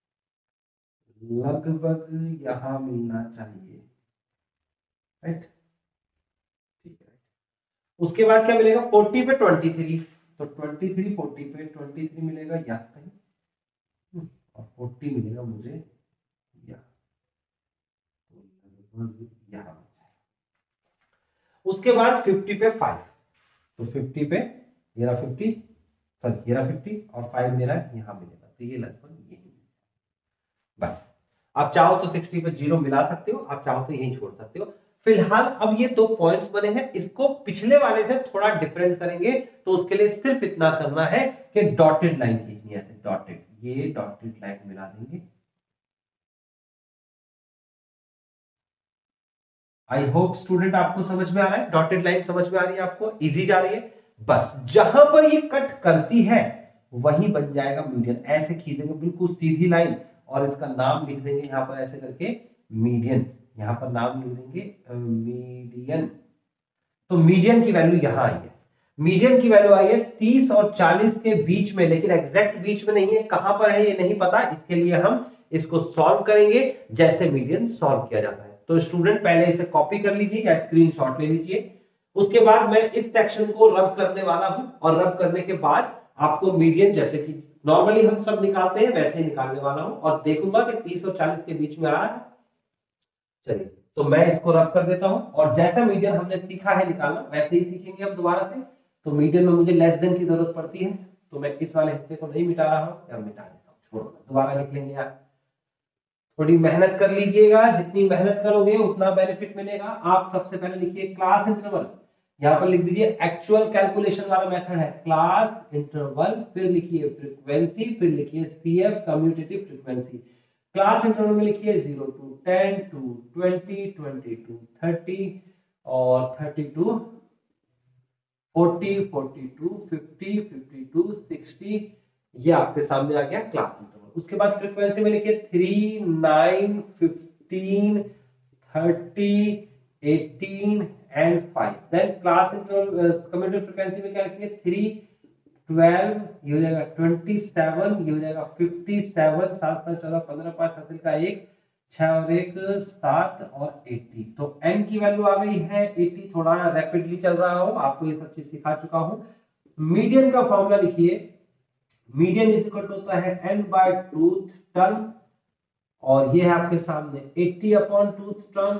लगभग यहां मिलना चाहिए, राइट, ठीक है। उसके बाद क्या मिलेगा, 40 पे 23, तो 23 40 पे 23 मिलेगा यहाँ कहीं, और 40 मिलेगा मुझे यहाँ, तो यहाँ। उसके बाद 50 पे 5, तो 50 पे ये रहा 50, सॉरी ये रहा 50, और 5 मेरा यहाँ मिलेगा, तो ये लगभग यही, बस। आप चाहो तो 60 पे 0 मिला सकते हो, आप चाहो तो यही छोड़ सकते हो। फिलहाल अब ये 2 पॉइंट्स बने हैं, इसको पिछले वाले से थोड़ा डिफरेंट करेंगे, तो उसके लिए सिर्फ इतना करना है कि डॉटेड लाइन खींचनी है, ऐसे डॉटेड, ये डॉटेड लाइन मिला देंगे। आई होप स्टूडेंट आपको समझ में आ रहा है, डॉटेड लाइन समझ में आ रही है आपको, इजी जा रही है। बस जहां पर ये कट करती है वही बन जाएगा मीडियन, ऐसे खींचेंगे बिल्कुल सीधी लाइन, और इसका नाम लिख देंगे यहां पर ऐसे करके मीडियन, यहां पर नाम लिख देंगे मीडियन। तो मीडियन की वैल्यू यहां आई है, मीडियन की वैल्यू आई है 30 और 40 के बीच में, लेकिन एग्जैक्ट बीच में नहीं है, कहां पर है ये नहीं पता, इसके लिए हम इसको सॉल्व करेंगे जैसे मीडियन सॉल्व किया जाता है। तो स्टूडेंट पहले इसे कॉपी कर लीजिए या स्क्रीनशॉट ले लीजिए। उसके बाद मैं इस सेक्शन को रब करने वाला हूं, और रब करने के बाद आपको मीडियन जैसे कि नॉर्मली हम सब निकालते हैं वैसे ही निकालने वाला हूं, और देखूंगा कि 30 और 40 के बीच में आ रहा है। चलिए, तो मैं इसको रब कर देता हूं, और जैसा मीडियन हमने सीखा है निकालना वैसे ही सीखेंगे अब दोबारा से। तो मीडियन में मुझे लेस देन की जरूरत पड़ती है, तो मैं इस वाले हिस्से को नहीं मिटा रहा हूं, या मिटा देता हूं, छोड़ो, दोबारा लिख लेंगे यार। थोड़ी मेहनत कर लीजिएगा, जितनी मेहनत करोगे उतना बेनिफिट मिलेगा। आप सबसे पहले लिखिए क्लास इंटरवल, यहां पर लिख दीजिए एक्चुअल कैलकुलेशन वाला मेथड है क्लास इंटरवल, फिर लिखिए फ्रीक्वेंसी, फिर लिखिए CF commutative frequency. Class interval में लिखिए 0 to 10 to 20, 20 to 30 और 30 to 40, 40 to 50, 50 to 60। ये आपके सामने आ गया क्लास इंटरवल। उसके बाद फ्रीक्वेंसी में लिखिए 3, 9, 15, 30, 18 and 5। Then class interval commutative frequency में क्या लिखेंगे 3, 12, ये हो जाएगा 27, ये हो जाएगा 57, 7, 14, 15, 5 हासिल का 1, 6 और 1 7 और 80। तो n की वैल्यू आ गई है 80। थोड़ा रैपिडली चल रहा हो, आपको ये सब चीज सिखा चुका हूं। मीडियन का फॉर्मूला लिखिए, मीडियन इज इक्वल टू होता है n बाय टूथ टर्म, और ये है आपके सामने 80 अपॉन टूथ टर्म,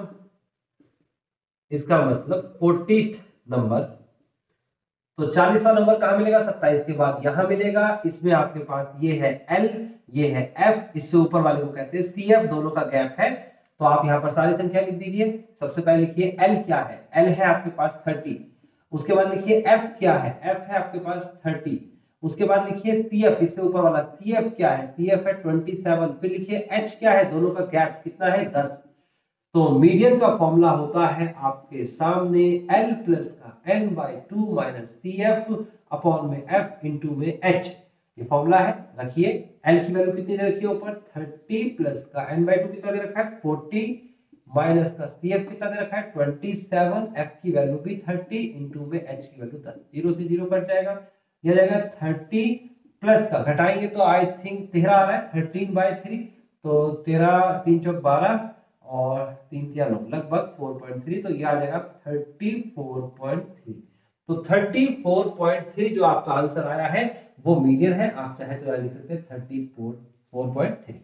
इसका मतलब 40th नंबर। तो 40वां नंबर कहां मिलेगा 27 के बाद यहां मिलेगा। इसमें आपके पास ये है L, ये है F, इससे ऊपर वाले को कहते हैं CF, दोनों का गैप है। तो आप यहां पर सारी संख्या लिख दीजिए। सबसे पहले लिखिए L क्या है, L है आपके पास 30। उसके बाद लिखिए F क्या है, F है आपके पास 30। उसके बाद लिखिए CF, इससे ऊपर वाला CF क्या है, CF है 27। फिर लिखिए H क्या है, दोनों का गैप कितना है 10। तो मीडियन का फॉर्मूला होता है आपके सामने L प्लस का n by 2 minus CF upon में F इंटू में H। ये फॉर्मूला है, रखिए। L की वैल्यू कितनी दे रखी है ऊपर 30 प्लस का n बाई 2 कितना दे रखा है 40 माइनस का CF कितना दे रखा है 27, F की वैल्यू भी 30 इंटू में H की वैल्यू 10। 0 से 0 कट जाएगा, यह जाएगा 30 प्लस का घटाएंगे तो आई थिंक 13 आ रहा है 13/3। तो 13 3 चौक 12 और 3 3 9 लगभग 4.3। तो ये आ जाएगा 34.3। तो 34.3 जो आपका आंसर आया है वो मीडियन है। आप चाहे तो लिख सकते हैं 34.3।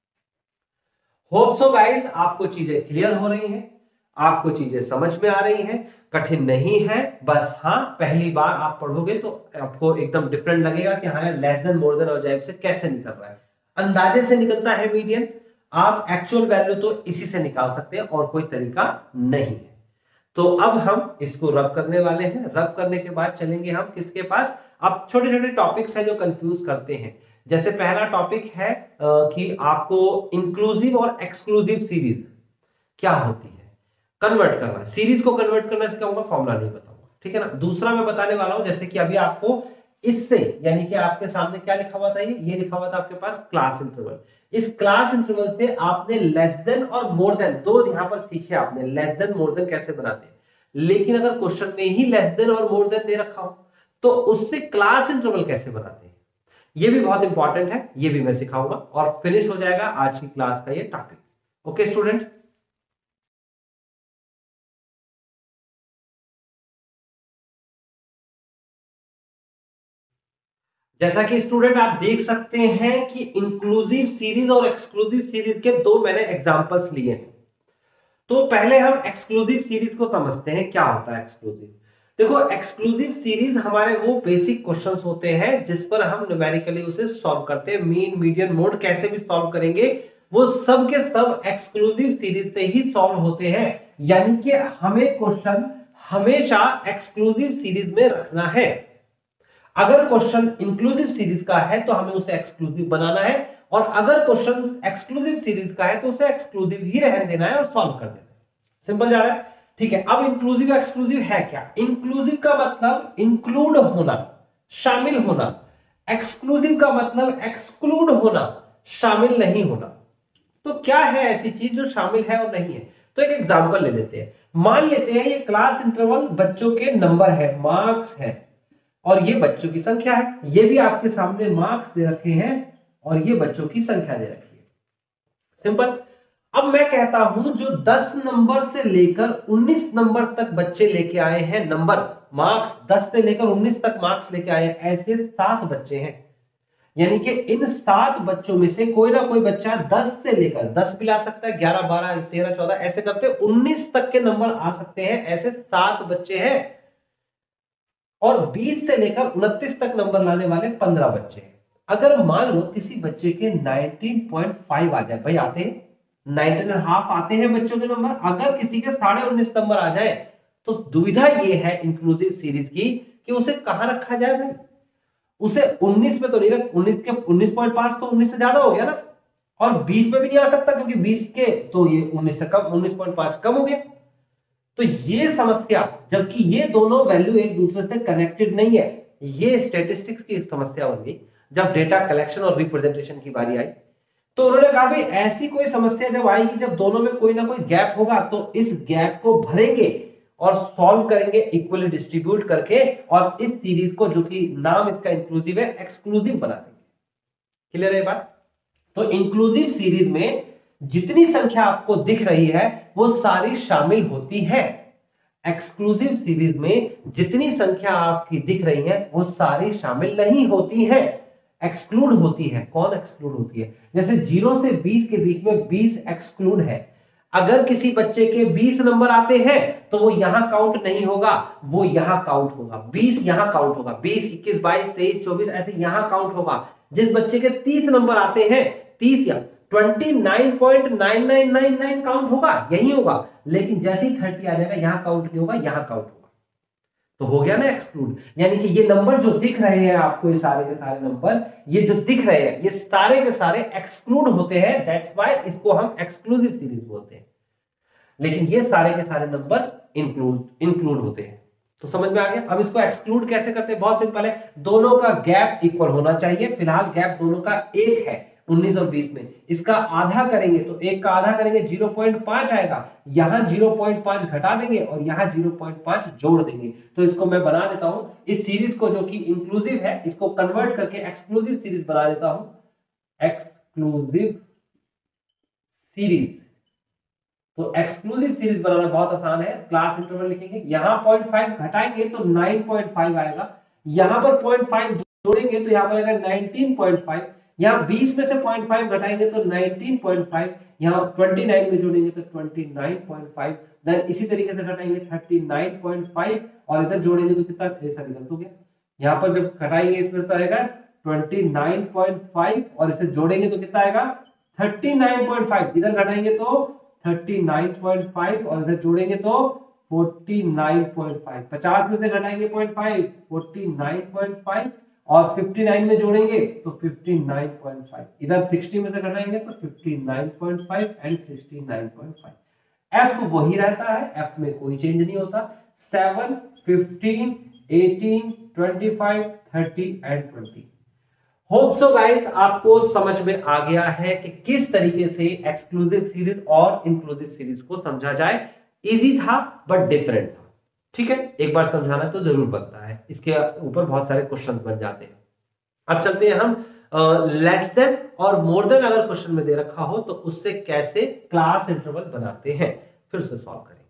होप सो गाइस आपको चीजें क्लियर हो रही हैं, आपको चीजें समझ में आ रही हैं, कठिन नहीं है। बस हाँ, पहली बार आप पढ़ोगे तो आपको एकदम डिफरेंट लगेगा कि हाँ लेस देन मोर देन और जैब से कैसे निकल रहा है। अंदाजे से निकलता है मीडियन, आप एक्चुअल वैल्यू तो इसी से निकाल सकते हैं और कोई तरीका नहीं है। तो अब हम इसको रब करने वाले हैं। रब करने के बाद चलेंगे हम किसके पास, अब छोटे छोटे टॉपिक्स हैं जो कंफ्यूज करते हैं। जैसे पहला टॉपिक है कि आपको इंक्लूसिव और एक्सक्लूसिव सीरीज क्या होती है कन्वर्ट करना। सीरीज को कन्वर्ट करना सिखाऊंगा, फॉर्मूला नहीं बताऊंगा, ठीक है ना। दूसरा मैं बताने वाला हूं, जैसे कि अभी आपको इससे यानी कि आपके सामने क्या लिखा हुआ था, ये लिखा हुआ था आपके पास क्लास इंटरवल। इस क्लास इंटरवल से आपने लेस देन और मोर देन दो यहां पर सीखे आपने, लेस देन मोर देन कैसे बनाते हैं। लेकिन अगर क्वेश्चन में ही लेस देन और मोर देन दे रखा हो तो उससे क्लास इंटरवल कैसे बनाते हैं, ये भी बहुत इंपॉर्टेंट है, ये भी मैं सिखाऊंगा और फिनिश हो जाएगा आज की क्लास का ये टॉपिक। ओके स्टूडेंट, जैसा कि स्टूडेंट आप देख सकते हैं कि इंक्लूसिव सीरीज और एक्सक्लूसिव सीरीज के दो मैंने एग्जांपल्स लिए हैं। तो पहले हम एक्सक्लूसिव सीरीज को समझते हैं, क्या होता है एक्सक्लूसिव। देखो एक्सक्लूसिव सीरीज हमारे वो बेसिक क्वेश्चंस होते हैं जिस पर हम न्यूमेरिकली उसे सॉल्व करते हैं। मीन मीडियन मोड कैसे भी सॉल्व करेंगे वो सब के सब एक्सक्लूसिव सीरीज से ही सॉल्व होते हैं। यानी कि हमें क्वेश्चन हमेशा एक्सक्लूसिव सीरीज में रखना है। अगर क्वेश्चन इंक्लूसिव सीरीज का है तो हमें उसे एक्सक्लूसिव बनाना है, और अगर क्वेश्चन एक्सक्लूसिव सीरीज का है तो उसे एक्सक्लूसिव ही रहने देना है और सॉल्व कर देना है। सिंपल जा रहा है, ठीक है। अब इंक्लूसिव एक्सक्लूसिव है क्या। इंक्लूसिव का मतलब इंक्लूड होना, शामिल होना। एक्सक्लूसिव का मतलब एक्सक्लूड होना, शामिल नहीं होना। तो क्या है ऐसी चीज जो शामिल है और नहीं है। तो एक एग्जांपल ले लेते हैं। मान लेते हैं ये क्लास इंटरवल बच्चों के नंबर है, मार्क्स है, और ये बच्चों की संख्या है। ये भी आपके सामने मार्क्स दे रखे हैं और ये बच्चों की संख्या दे रखी है। सिंपल। अब मैं कहता हूं जो 10 नंबर से लेकर 19 नंबर तक बच्चे लेके आए हैं, नंबर मार्क्स 10 से लेकर 19 तक मार्क्स लेके आए हैं, ऐसे 7 बच्चे हैं। यानी कि इन 7 बच्चों में से कोई ना कोई बच्चा 10 से लेकर 10 भी ला सकता है, 11 12 13 14 ऐसे करते 19 तक के नंबर आ सकते हैं। ऐसे 7 बच्चे हैं और 20 से लेकर 29 तक नंबर लाने वाले 15 बच्चे हैं। अगर मान लो किसी बच्चे के 19.5 आ जाए, भाई आते हैं 19.5 आते हैं बच्चों के नंबर। अगर किसी के 19.5 नंबर आ जाए तो दुविधा ये है इंक्लूसिव सीरीज की कि उसे कहां रखा जाए भाई। उसे 19 में तो नहीं रख, 19 के 19.5 तो 19 से ज्यादा हो गया ना, और 20 में भी नहीं आ सकता क्योंकि 20 के तो ये 19 से कम, 19.5 कम हो गया। तो ये समस्या, जबकि ये दोनों वैल्यू एक दूसरे से कनेक्टेड नहीं है, ये स्टैटिस्टिक्स की समस्या बन गई जब डेटा कलेक्शन और रिप्रेजेंटेशन की बारी आई। तो उन्होंने कहा भाई ऐसी कोई समस्या जब आएगी जब दोनों में कोई ना कोई गैप होगा, तो इस गैप को भरेंगे और सॉल्व करेंगे इक्वली डिस्ट्रीब्यूट करके, और इस सीरीज को, जो कि नाम इसका इंक्लूसिव है, एक्सक्लूसिव बना देंगे। क्लियर है बात? तो इंक्लूसिव सीरीज में जितनी संख्या आपको दिख रही है वो सारी शामिल होती है। एक्सक्लूसिव सीरीज में जितनी संख्या आपकी दिख रही है वो सारी शामिल नहीं होती है, एक्सक्लूड होती है। कौन एक्सक्लूड होती है? जैसे 0 से 20 के बीच में 20 एक्सक्लूड है। अगर किसी बच्चे के 20 नंबर आते हैं तो वो यहां काउंट नहीं होगा, वो यहां काउंट होगा। 20 यहां काउंट होगा, 20, 21, 22, 23, 24 ऐसे यहां काउंट होगा। जिस बच्चे के 30 नंबर आते हैं, 30 या 29.9999 काउंट होगा, यही होगा। लेकिन जैसे ही 30 आ जाएगा यहां काउंट नहीं होगा, यहां काउंट होगा। तो हो गया ना एक्सक्लूड। यानी कि ये नंबर जो दिख रहे हैं आपको, ये सारे के सारे नंबर ये जो दिख रहे हैं, ये सारे के सारे एक्सक्लूड होते हैं। दैट्स व्हाई इसको हम एक्सक्लूसिव सीरीज बोलते हैं। लेकिन ये सारे के सारे नंबर्स इंक्लूड होते हैं। तो समझ में आ गया? अब इसको एक्सक्लूड कैसे करते हैं? बहुत सिंपल है, दोनों का गैप इक्वल होना चाहिए। फिलहाल गैप दोनों का 1 है 19 और 20 में। इसका आधा करेंगे तो 1 का आधा करेंगे 0.5 आएगा, यहां 0.5 घटा देंगे और यहां 0.5 जोड़ देंगे। तो इसको मैं बना देता हूं, इस सीरीज को जो कि इंक्लूसिव है इसको कन्वर्ट करके एक्सक्लूसिव सीरीज बना देता हूं। एक्सक्लूसिव सीरीज, तो एक्सक्लूसिव सीरीज बनाना बहुत आसान है। क्लास इंटरवल लिखेंगे, यहां 0.5 घटाएंगे तो 9.5 आएगा, यहां पर 0.5 जोड़ेंगे तो यहां पर आएगा 19.5, यहां 20 में से 0.5 घटाएंगे तो 19.5, यहां 29 में जोड़ेंगे तो 29.5, देन इसी तरीके से घटाएंगे 39.5 और इधर जोड़ेंगे तो कितना, ऐसा निकल तो गया। यहां पर जब घटाएंगे इसमें तो आएगा 29.5 और इसे जोड़ेंगे तो कितना आएगा 39.5, इधर घटाएंगे तो 39.5 और इधर जोड़ेंगे तो 49.5, 50 में से घटाएंगे 0.5, 49.5 और 59 में जोड़ेंगे तो 59.5, इधर 60 में से घटाएंगे तो 59.5 एंड 69.5। एफ वही रहता है, एफ में कोई चेंज नहीं होता। 7, 15, 18, 25, 30 एंड 20। होप सो गाइस आपको समझ में आ गया है कि किस तरीके से एक्सक्लूसिव सीरीज और इंक्लूसिव सीरीज को समझा जाए। इजी था बट डिफरेंट था। ठीक है, एक बार समझाना तो जरूर बनता है, इसके ऊपर बहुत सारे क्वेश्चंस बन जाते हैं। अब चलते हैं हम लेस देन और मोर देन अगर क्वेश्चन में दे रखा हो तो उससे कैसे क्लास इंटरवल बनाते हैं, फिर से सॉल्व करेंगे।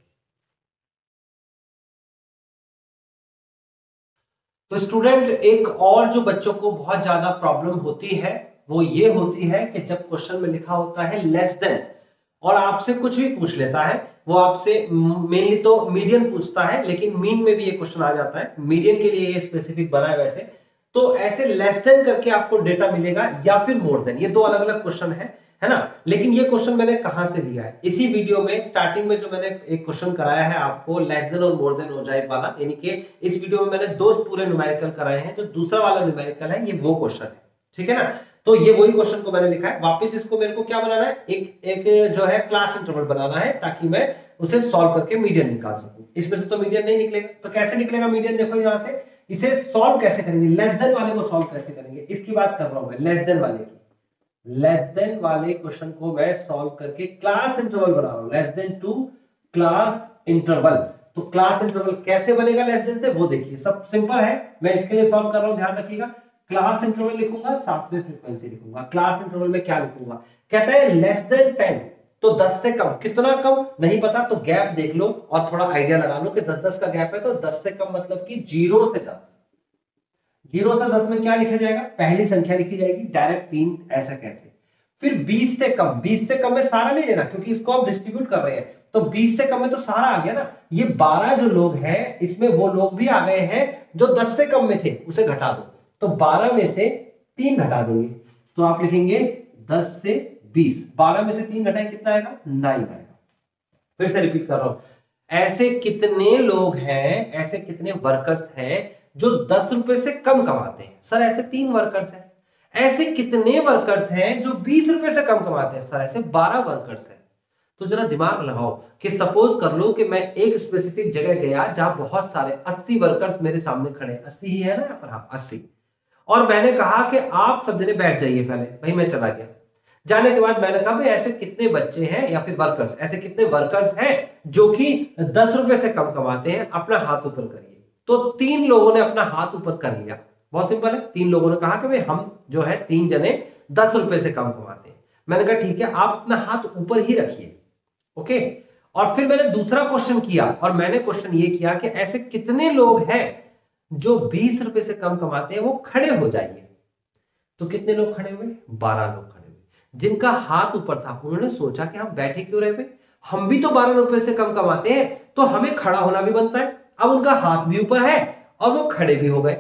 तो स्टूडेंट एक और जो बच्चों को बहुत ज्यादा प्रॉब्लम होती है वो ये होती है कि जब क्वेश्चन में लिखा होता है लेस देन और आपसे कुछ भी पूछ लेता है, वो आपसे मेनली तो मीडियन पूछता है, लेकिन मीन में भी ये क्वेश्चन आ जाता है। मीडियन के लिए ये स्पेसिफिक बना है वैसे। तो ऐसे लेस देन करके आपको डेटा मिलेगा या फिर मोर देन, ये दो अलग अलग क्वेश्चन है ना। लेकिन ये क्वेश्चन मैंने कहां से लिया है, इसी वीडियो में स्टार्टिंग में जो मैंने एक क्वेश्चन कराया है आपको लेस देन और मोर देन हो जाए वाला, यानी कि इस वीडियो में मैंने 2 पूरे न्यूमेरिकल कराए हैं। जो दूसरा वाला न्यूमेरिकल है ये वो क्वेश्चन है, ठीक है ना। तो ये वही क्वेश्चन को मैंने लिखा है। वापस इसको मेरे को क्या बनाना है, एक जो है क्लास इंटरवल बनाना है ताकि मैं उसे सॉल्व करके मीडियन निकाल सकूं। इसमें से तो मीडियन नहीं निकलेगा, तो कैसे निकलेगा मीडियन, देखो यहां से इसे सॉल्व कैसे करेंगे, लेस देन वाले को सॉल्व कैसे करेंगे, इसकी बात कर रहा हूं मैं। लेस देन वाले की, लेस देन वाले क्वेश्चन को मैं सॉल्व करके क्लास इंटरवल बना रहा हूं। Less than to class interval, तो क्लास इंटरवल कैसे बनेगा लेस देन से, वो देखिए। सब सिंपल है, मैं इसके लिए सॉल्व कर रहा हूं, ध्यान रखिएगा। क्लास इंटरवल लिखूंगा, साथ में फ्रीक्वेंसी लिखूंगा। क्लास इंटरवल में क्या लिखूंगा, कहता है लेस देन 10, तो 10 से कम। कितना कम नहीं पता तो गैप देख लो और थोड़ा आइडिया लगा लो कि 10-10 का गैप है, तो 10 से कम मतलब कि 0 से 10। 0 से 10 में क्या लिखा जाएगा, पहली संख्या लिखी जाएगी डायरेक्ट 3, ऐसा कैसे। फिर 20 से कम, 20 से कम में सारा नहीं लेना क्योंकि इसको आप डिस्ट्रीब्यूट कर रहे हैं, तो 20 से कम में तो सारा आ गया ना। ये 12 जो लोग हैं इसमें वो लोग भी आ गए हैं जो 10 से कम में थे, उसे घटा दो, तो 12 में से 3 घटा देंगे, तो आप लिखेंगे 10 से 20। 12 में से 3 घटाएं कितना आएगा, 9 आएगा। फिर से रिपीट कर रहा हूं, ऐसे कितने लोग हैं, ऐसे कितने वर्कर्स हैं जो 10 रुपए से कम कमाते हैं? सर ऐसे 3 वर्कर्स हैं। ऐसे कितने वर्कर्स हैं जो 20 रुपए से कम कमाते हैं? सर ऐसे 12 वर्कर्स हैं। तो जरा दिमाग लगाओ कि सपोज कर लो कि मैं एक स्पेसिफिक जगह गया जहां बहुत सारे 80 वर्कर्स मेरे सामने खड़े हैं, 80 ही है ना यहाँ पर, हाँ 80, और मैंने कहा कि आप सब जने बैठ जाइए पहले, भाई मैं चला गया। जाने के बाद मैंने कहा भाई ऐसे कितने बच्चे हैं या फिर वर्कर्स, ऐसे कितने वर्कर्स हैं जो कि 10 रुपए से कम कमाते हैं, अपना हाथ ऊपर करिए। तो 3 लोगों ने अपना हाथ ऊपर कर लिया। बहुत सिंपल है, 3 लोगों ने कहा कि भाई हम जो है 3 जने 10 रुपए से कम कमाते हैं। मैंने कहा ठीक है, आप अपना हाथ ऊपर ही रखिए। ओके, और फिर मैंने दूसरा क्वेश्चन किया, और मैंने क्वेश्चन ये किया कि ऐसे कितने लोग हैं जो 20 रुपए से कम कमाते हैं, वो खड़े हो जाइए। तो कितने लोग खड़े हुए? 12 लोग खड़े हुए। जिनका हाथ ऊपर था उन्होंने सोचा कि हम बैठे क्यों रहे, हम भी तो 12 रुपए से कम कमाते हैं, तो हमें खड़ा होना भी बनता है। अब उनका हाथ भी ऊपर है और वो खड़े भी हो गए।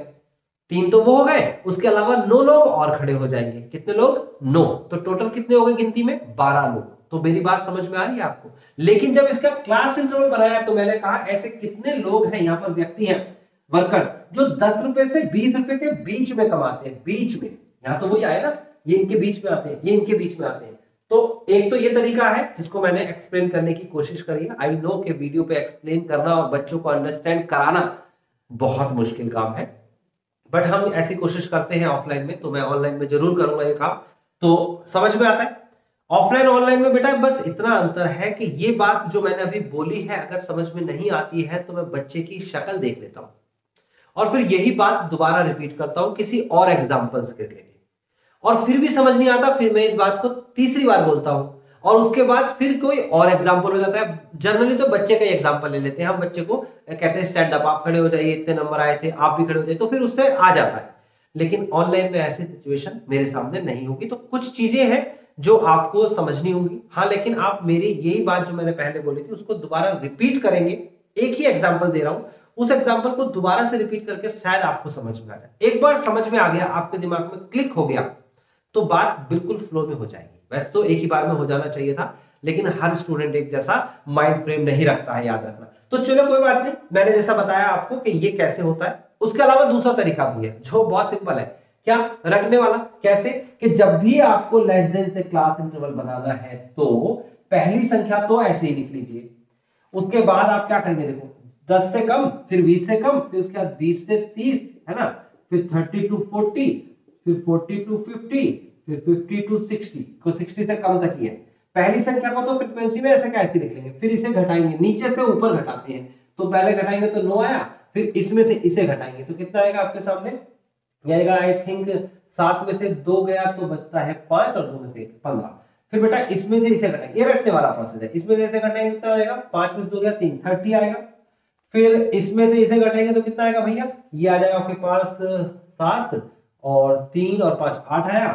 3 तो वो हो गए, उसके अलावा 9 लोग और खड़े हो जाएंगे। कितने लोग? 9। तो टोटल कितने हो गए गिनती में? 12 लोग। तो मेरी बात समझ में आ रही है आपको? लेकिन जब इसका क्लास इंटरवल बनाया तो मैंने कहा ऐसे कितने लोग हैं, यहां पर व्यक्ति हैं, वर्कर्स, जो 10 रुपए से 20 रुपए के बीच में कमाते हैं। बीच में, यहां तो वही आए ना, ये इनके बीच में आते हैं, ये इनके बीच में आते हैं। तो एक तो ये तरीका है जिसको मैंने एक्सप्लेन करने की कोशिश करी है। आई नो कि वीडियो पे एक्सप्लेन करना और बच्चों को अंडरस्टैंड कराना बहुत मुश्किल काम है, बट हम ऐसी कोशिश करते हैं ऑफलाइन में, तो मैं ऑनलाइन में जरूर करूंगा ये काम, तो समझ में आता है। ऑफलाइन ऑनलाइन में बेटा बस इतना अंतर है कि ये बात जो मैंने अभी बोली है अगर समझ में नहीं आती है तो मैं बच्चे की शक्ल देख लेता हूं और फिर यही बात दोबारा रिपीट करता हूं किसी और एग्जांपल्स के लिए, और फिर भी समझ नहीं आता, फिर मैं इस बात को तीसरी बार बोलता हूं और उसके बाद फिर कोई और एग्जांपल हो जाता है। जनरली तो बच्चे का एग्जांपल ले लेते हैं हम, बच्चे को कहते हैं स्टैंड अप, आप खड़े हो जाइए, इतने नंबर आए थे, आप भी खड़े हो जाइए, तो फिर उससे आ जाता है। लेकिन ऑनलाइन में ऐसी सिचुएशन मेरे सामने नहीं होगी, तो कुछ चीजें हैं जो आपको समझनी होंगी। हाँ, लेकिन आप मेरी यही बात जो मैंने पहले बोली थी उसको दोबारा रिपीट करेंगे। एक ही एग्जांपल दे रहा हूं, उस एग्जांपल को दोबारा से रिपीट करके शायद आपको समझ में आ जाए। एक बार समझ में आ गया, आपके दिमाग में क्लिक हो गया, तो बात बिल्कुल फ्लो में हो जाएगी। वैसे तो एक ही बार में हो जाना चाहिए था, लेकिन हर स्टूडेंट एक जैसा माइंड फ्रेम नहीं रखता है, याद रखना। तो चलो कोई बात नहीं, मैंने जैसा बताया आपको कि ये कैसे होता है। उसके अलावा दूसरा तरीका भी है जो बहुत सिंपल है, क्या? रटने वाला। कैसे? कि जब भी आपको लेस देन से क्लास इंटरवल बनाना है तो पहली संख्या तो ऐसे ही लिख लीजिए, उसके बाद आप क्या करेंगे, देखो 10 से कम, फिर 20 से कम, फिर उसके बाद 20 से 30, है ना, फिर 30 to 40, फिर 40 to 50, फिर 50 to 60 को 60 से कम तक ही है। पहली संख्या को तो फ्रीक्वेंसी में ऐसे कैसे लिख लेंगे, फिर इसे घटाएंगे, नीचे से ऊपर घटाते हैं, तो पहले घटाएंगे तो 9 आया, फिर इसमें से इसे घटाएंगे तो कितना आएगा आपके सामने, आएगा आई थिंक 7 में से 2 गया तो बचता है 5 और 2 में से 15। फिर बेटा इसमें से इसे घटाएंगे, ये रटने वाला प्रोसेस है, इसमें से इसे घटाएंगे कितना आएगा, 5 में से 2 गया 3, 30 आएगा। फिर इसमें से इसे घटाएंगे तो कितना आएगा भैया, ये आ जाएगा आपके पास 7 और 3 और 5 8 आया,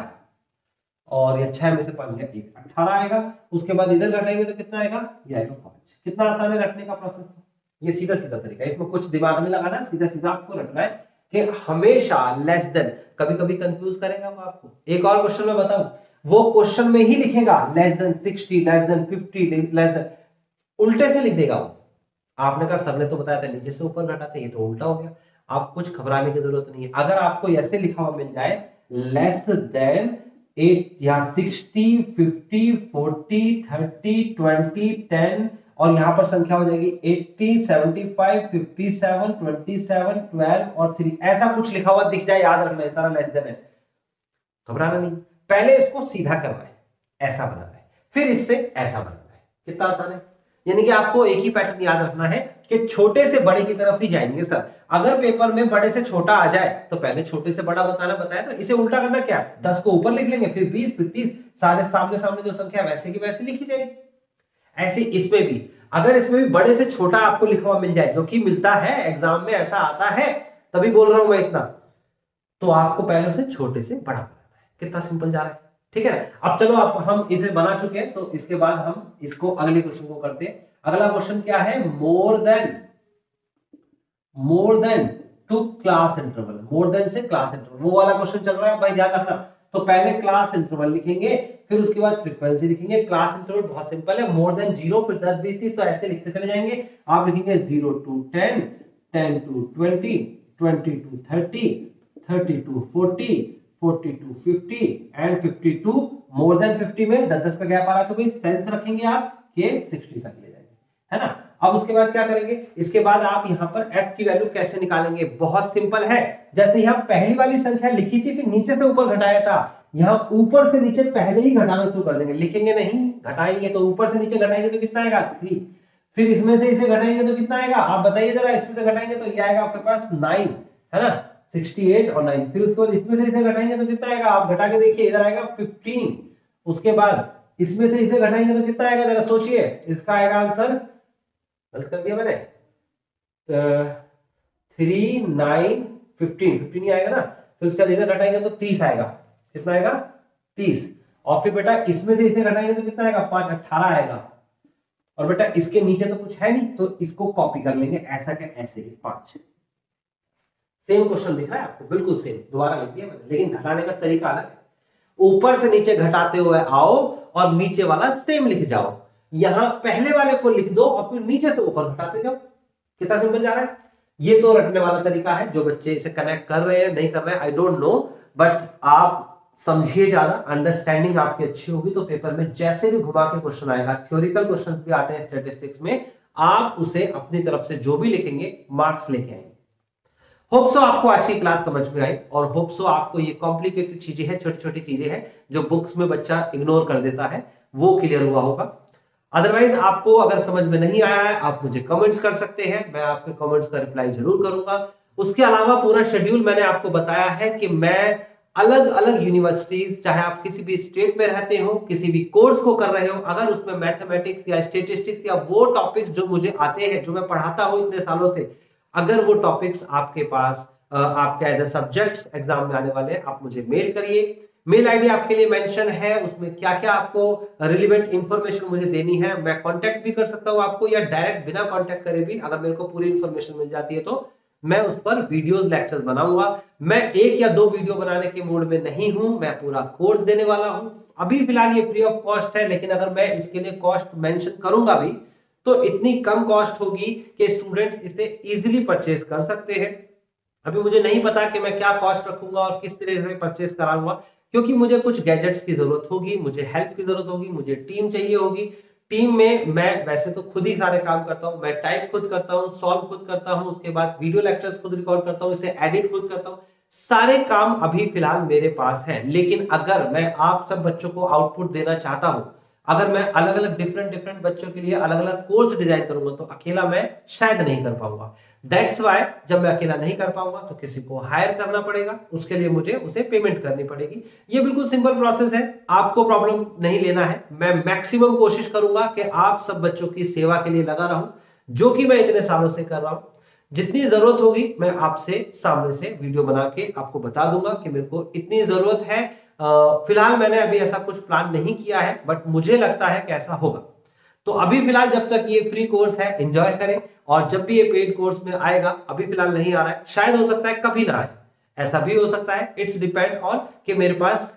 और ये 6 में से 5 गया 1, 18 आएगा। उसके बाद इधर घटाएंगे तो कितना आएगा, ये आएगा 5। कितना आसान है रटने का प्रोसेस, ये सीधा सीधा तरीका है, इसमें कुछ दिमाग नहीं लगाना, सीधा सीधा आपको रटना है कि हमेशा लेस देन, कभी कभी कंफ्यूज करेगा वो आपको। एक और क्वेश्चन मैं बताऊं, वो क्वेश्चन में ही लिखेगा less than 60, less than 50, less than, उल्टे से लिख देगा वो। आपने कहा सर ने तो बताया था नीचे से ऊपर घटाते, ये तो उल्टा हो गया। आप कुछ घबराने की जरूरत नहीं है, अगर आपको ऐसे लिखा हुआ मिल जाए लेस देन 8 या 60, 50, 40, 30, 20, 10, और यहां पर संख्या हो जाएगी 80, 75, 57, 27, 12 और 3, ऐसा कुछ लिखा हुआ दिख जाए, याद रखना है सारा लेस देन है, घबराना नहीं। पहले इसको सीधा करना है, ऐसा बनाना है, फिर इससे ऐसा बनाना है। कितना आसान है, यानी कि आपको एक ही पैटर्न याद रखना है कि छोटे से बड़े की तरफ ही जाएंगे सर। अगर पेपर में बड़े से छोटा आ जाए तो पहले छोटे से बड़ा बताना बताया, तो इसे उल्टा करना क्या, 10 को ऊपर लिख लेंगे, फिर 20, फिर 30, सारे सामने सामने जो संख्या वैसे की वैसे लिखी जाएगी। ऐसे इसमें भी, अगर इसमें भी बड़े से छोटा आपको लिखा हुआ मिल जाए, जो कि मिलता है एग्जाम में, ऐसा आता है, तभी बोल रहा हूं मैं इतना, तो आपको पहले से छोटे से बड़ा बनाना है। कितना सिंपल जा रहा है, ठीक है। अब चलो, अब हम इसे बना चुके हैं, तो इसके बाद हम इसको अगले क्वेश्चन को करते हैं। अगला क्वेश्चन क्या है, more than to class interval, more than से क्लास इंटरवल, वो वाला क्वेश्चन चल रहा है भाई, ध्यान रखना। तो पहले क्लास इंटरवल लिखेंगे, फिर उसके बाद फ्रीक्वेंसी लिखेंगे। क्लास इंटरवल बहुत सिंपल है, मोर देन 0 फिर 10 20 30, तो ऐसे लिखते चले जाएंगे। आप लिखेंगे 0 to 10, 10 to 20, 20 to 30, 30 to 40, 40 to 50 and 50 to more than 50 में 10 का गैप आ रहा है तो भाई सेंस रखेंगे आप कि 60 तक ले जाएंगे, है ना। अब उसके बाद क्या करेंगे, इसके बाद आप यहाँ पर f की वैल्यू कैसे निकालेंगे, बहुत सिंपल है। जैसे यहाँ पहली वाली संख्या लिखी थी फिर नीचे से ऊपर घटाया था, यहाँ ऊपर से नीचे पहले ही घटाना शुरू कर देंगे, लिखेंगे नहीं, घटाएंगे। तो ऊपर से नीचे घटाएंगे तो कितना आएगा 3, फिर इसमें से इसे घटाएंगे तो कितना आएगा आप बताइए जरा, इसमें से घटाएंगे तो ये आएगा आपके पास 9, है ना, 68 और 9। फिर उसके बाद इसमें से इसे घटाएंगे तो कितना आएगा आप घटा के देखिए, इधर आएगा 15। उसके बाद इसमें से इसे घटाएंगे तो कितना आएगा जरा सोचिए, इसका आएगा आंसर, गलत कर दिया मैंने, 3 9 15 ही आएगा ना। फिर उसका इधर घटाएंगे तो 30 आएगा, कितना आएगा 30। और फिर बेटा इसमें से इसे घटाएंगे तो कितना आएगा 5 18 आएगा। और बेटा इसके नीचे तो कुछ है नहीं तो इसको कॉपी कर लेंगे, ऐसा क्या ऐसे 5। सेम क्वेश्चन दिख रहा है आपको, बिल्कुल सेम, दोबारा लिख दिया मैंने, लेकिन घटाने का तरीका अलग है। ऊपर से नीचे घटाते हुए आओ और नीचे वाला सेम लिख जाओ, यहां पहले वाले को लिख दो और फिर नीचे से ऊपर घटाते जाओ। कितना सिंपल जा रहा है। ये तो रटने वाला तरीका है, जो बच्चे इसे कनेक्ट कर रहे हैं नहीं कर रहे हैं आई डोंट नो, बट आप समझिए ज्यादा, अंडरस्टैंडिंग आपकी अच्छी होगी तो पेपर में जैसे भी घुमा के क्वेश्चन आएगा, थ्योरिकल क्वेश्चंस भी आते हैं स्टैटिस्टिक्स में, आप उसे अपनी तरफ से जो भी लिखेंगे मार्क्स लेके आएंगे। होप सो आपको आज की क्लास समझ में आई और होप सो आपको ये कॉम्प्लिकेटेड चीजें हैं, छोटी छोटी चीजें हैं जो बुक्स में बच्चा इग्नोर कर देता है, वो क्लियर हुआ होगा। अदरवाइज आपको अगर समझ में नहीं आया है आप मुझे कमेंट्स कर सकते हैं, मैं आपके कमेंट्स का रिप्लाई जरूर करूंगा। उसके अलावा पूरा शेड्यूल मैंने आपको बताया है कि मैं अलग अलग यूनिवर्सिटीज, चाहे आप किसी भी स्टेट में रहते हो, किसी भी कोर्स को कर रहे हो, अगर उसमें मैथमेटिक्स या स्टैटिस्टिक्स या वो टॉपिक्स जो मुझे आते हैं, जो मैं पढ़ाता हूं इतने सालों से, अगर वो टॉपिक्स आपके पास आपके एज ए सब्जेक्ट्स एग्जाम में आने वाले हैं, आप मुझे मेल करिए। मेल आईडी आपके लिए मेंशन है, उसमें क्या क्या आपको रिलेवेंट इंफॉर्मेशन मुझे देनी है, मैं कांटेक्ट भी कर सकता हूं आपको, या डायरेक्ट बिना कांटेक्ट करे भी अगर मेरे को पूरी इंफॉर्मेशन मिल जाती है तो मैं उस पर वीडियोस लेक्चर्स बनाऊंगा। मैं 1 या 2 वीडियो बनाने के मूड में नहीं हूं, मैं पूरा कोर्स देने वाला हूं। अभी फिलहाल ये फ्री ऑफ कॉस्ट है, लेकिन अगर मैं इसके लिए कॉस्ट मेंशन करूंगा भी तो इतनी कम कॉस्ट होगी कि स्टूडेंट्स इसे इजीली परचेज कर सकते हैं। अभी मुझे नहीं पता कि मैं क्या कॉस्ट रखूंगा और किस तरह से परचेज कराऊंगा, क्योंकि मुझे कुछ गैजेट्स की जरूरत होगी, मुझे हेल्प की जरूरत होगी, मुझे टीम चाहिए होगी। टीम में मैं वैसे तो खुद ही सारे काम करता हूं, मैं टाइप खुद करता हूं, सॉल्व खुद करता हूं, उसके बाद वीडियो लेक्चर्स खुद रिकॉर्ड करता हूं, इसे एडिट खुद करता हूं, सारे काम अभी फिलहाल मेरे पास है। लेकिन अगर मैं आप सब बच्चों को आउटपुट देना चाहता हूं, अगर मैं अलग अलग डिफरेंट बच्चों के लिए अलग अलग कोर्स डिजाइन करूंगा तो अकेला मैं शायद नहीं कर पाऊंगा। दैट्स व्हाई जब मैं अकेला नहीं कर पाऊंगा तो किसी को हायर करना पड़ेगा, उसके लिए मुझे उसे पेमेंट करनी पड़ेगी। ये बिल्कुल सिंपल प्रोसेस है, आपको प्रॉब्लम नहीं लेना है। मैं मैक्सिमम कोशिश करूंगा कि आप सब बच्चों की सेवा के लिए लगा रहूं, जो कि मैं इतने सालों से कर रहा हूं। जितनी जरूरत होगी मैं आपसे सामने से वीडियो बना के आपको बता दूंगा कि मेरे को इतनी जरूरत है। फिलहाल मैंने अभी ऐसा कुछ प्लान नहीं किया है, बट मुझे लगता है कि ऐसा होगा। तो अभी फिलहाल जब तक ये फ्री कोर्स है एंजॉय करें, और जब भी ये पेड कोर्स में आएगा, अभी फिलहाल नहीं आ रहा है, शायद हो सकता है कभी ना आए, ऐसा भी हो सकता है। इट्स डिपेंड ऑन कि मेरे पास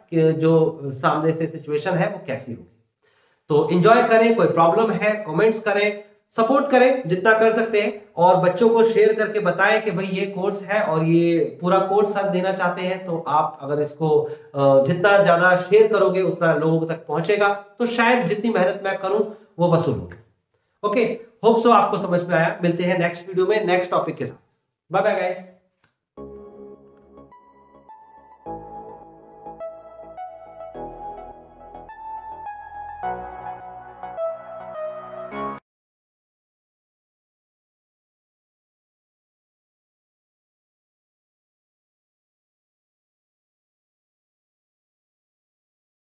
जो सामने से सिचुएशन है वो कैसी होगी। तो एंजॉय करें, कोई प्रॉब्लम है कमेंट्स करें, सपोर्ट करें जितना कर सकते हैं, और बच्चों को शेयर करके बताएं कि भाई ये कोर्स है और ये पूरा कोर्स सर देना चाहते हैं। तो आप अगर इसको जितना ज्यादा शेयर करोगे उतना लोगों तक पहुंचेगा, तो शायद जितनी मेहनत मैं करूं वो वसूल होगी। ओके, होप सो आपको समझ में आया। मिलते हैं नेक्स्ट वीडियो में नेक्स्ट टॉपिक के साथ। Bye bye guys.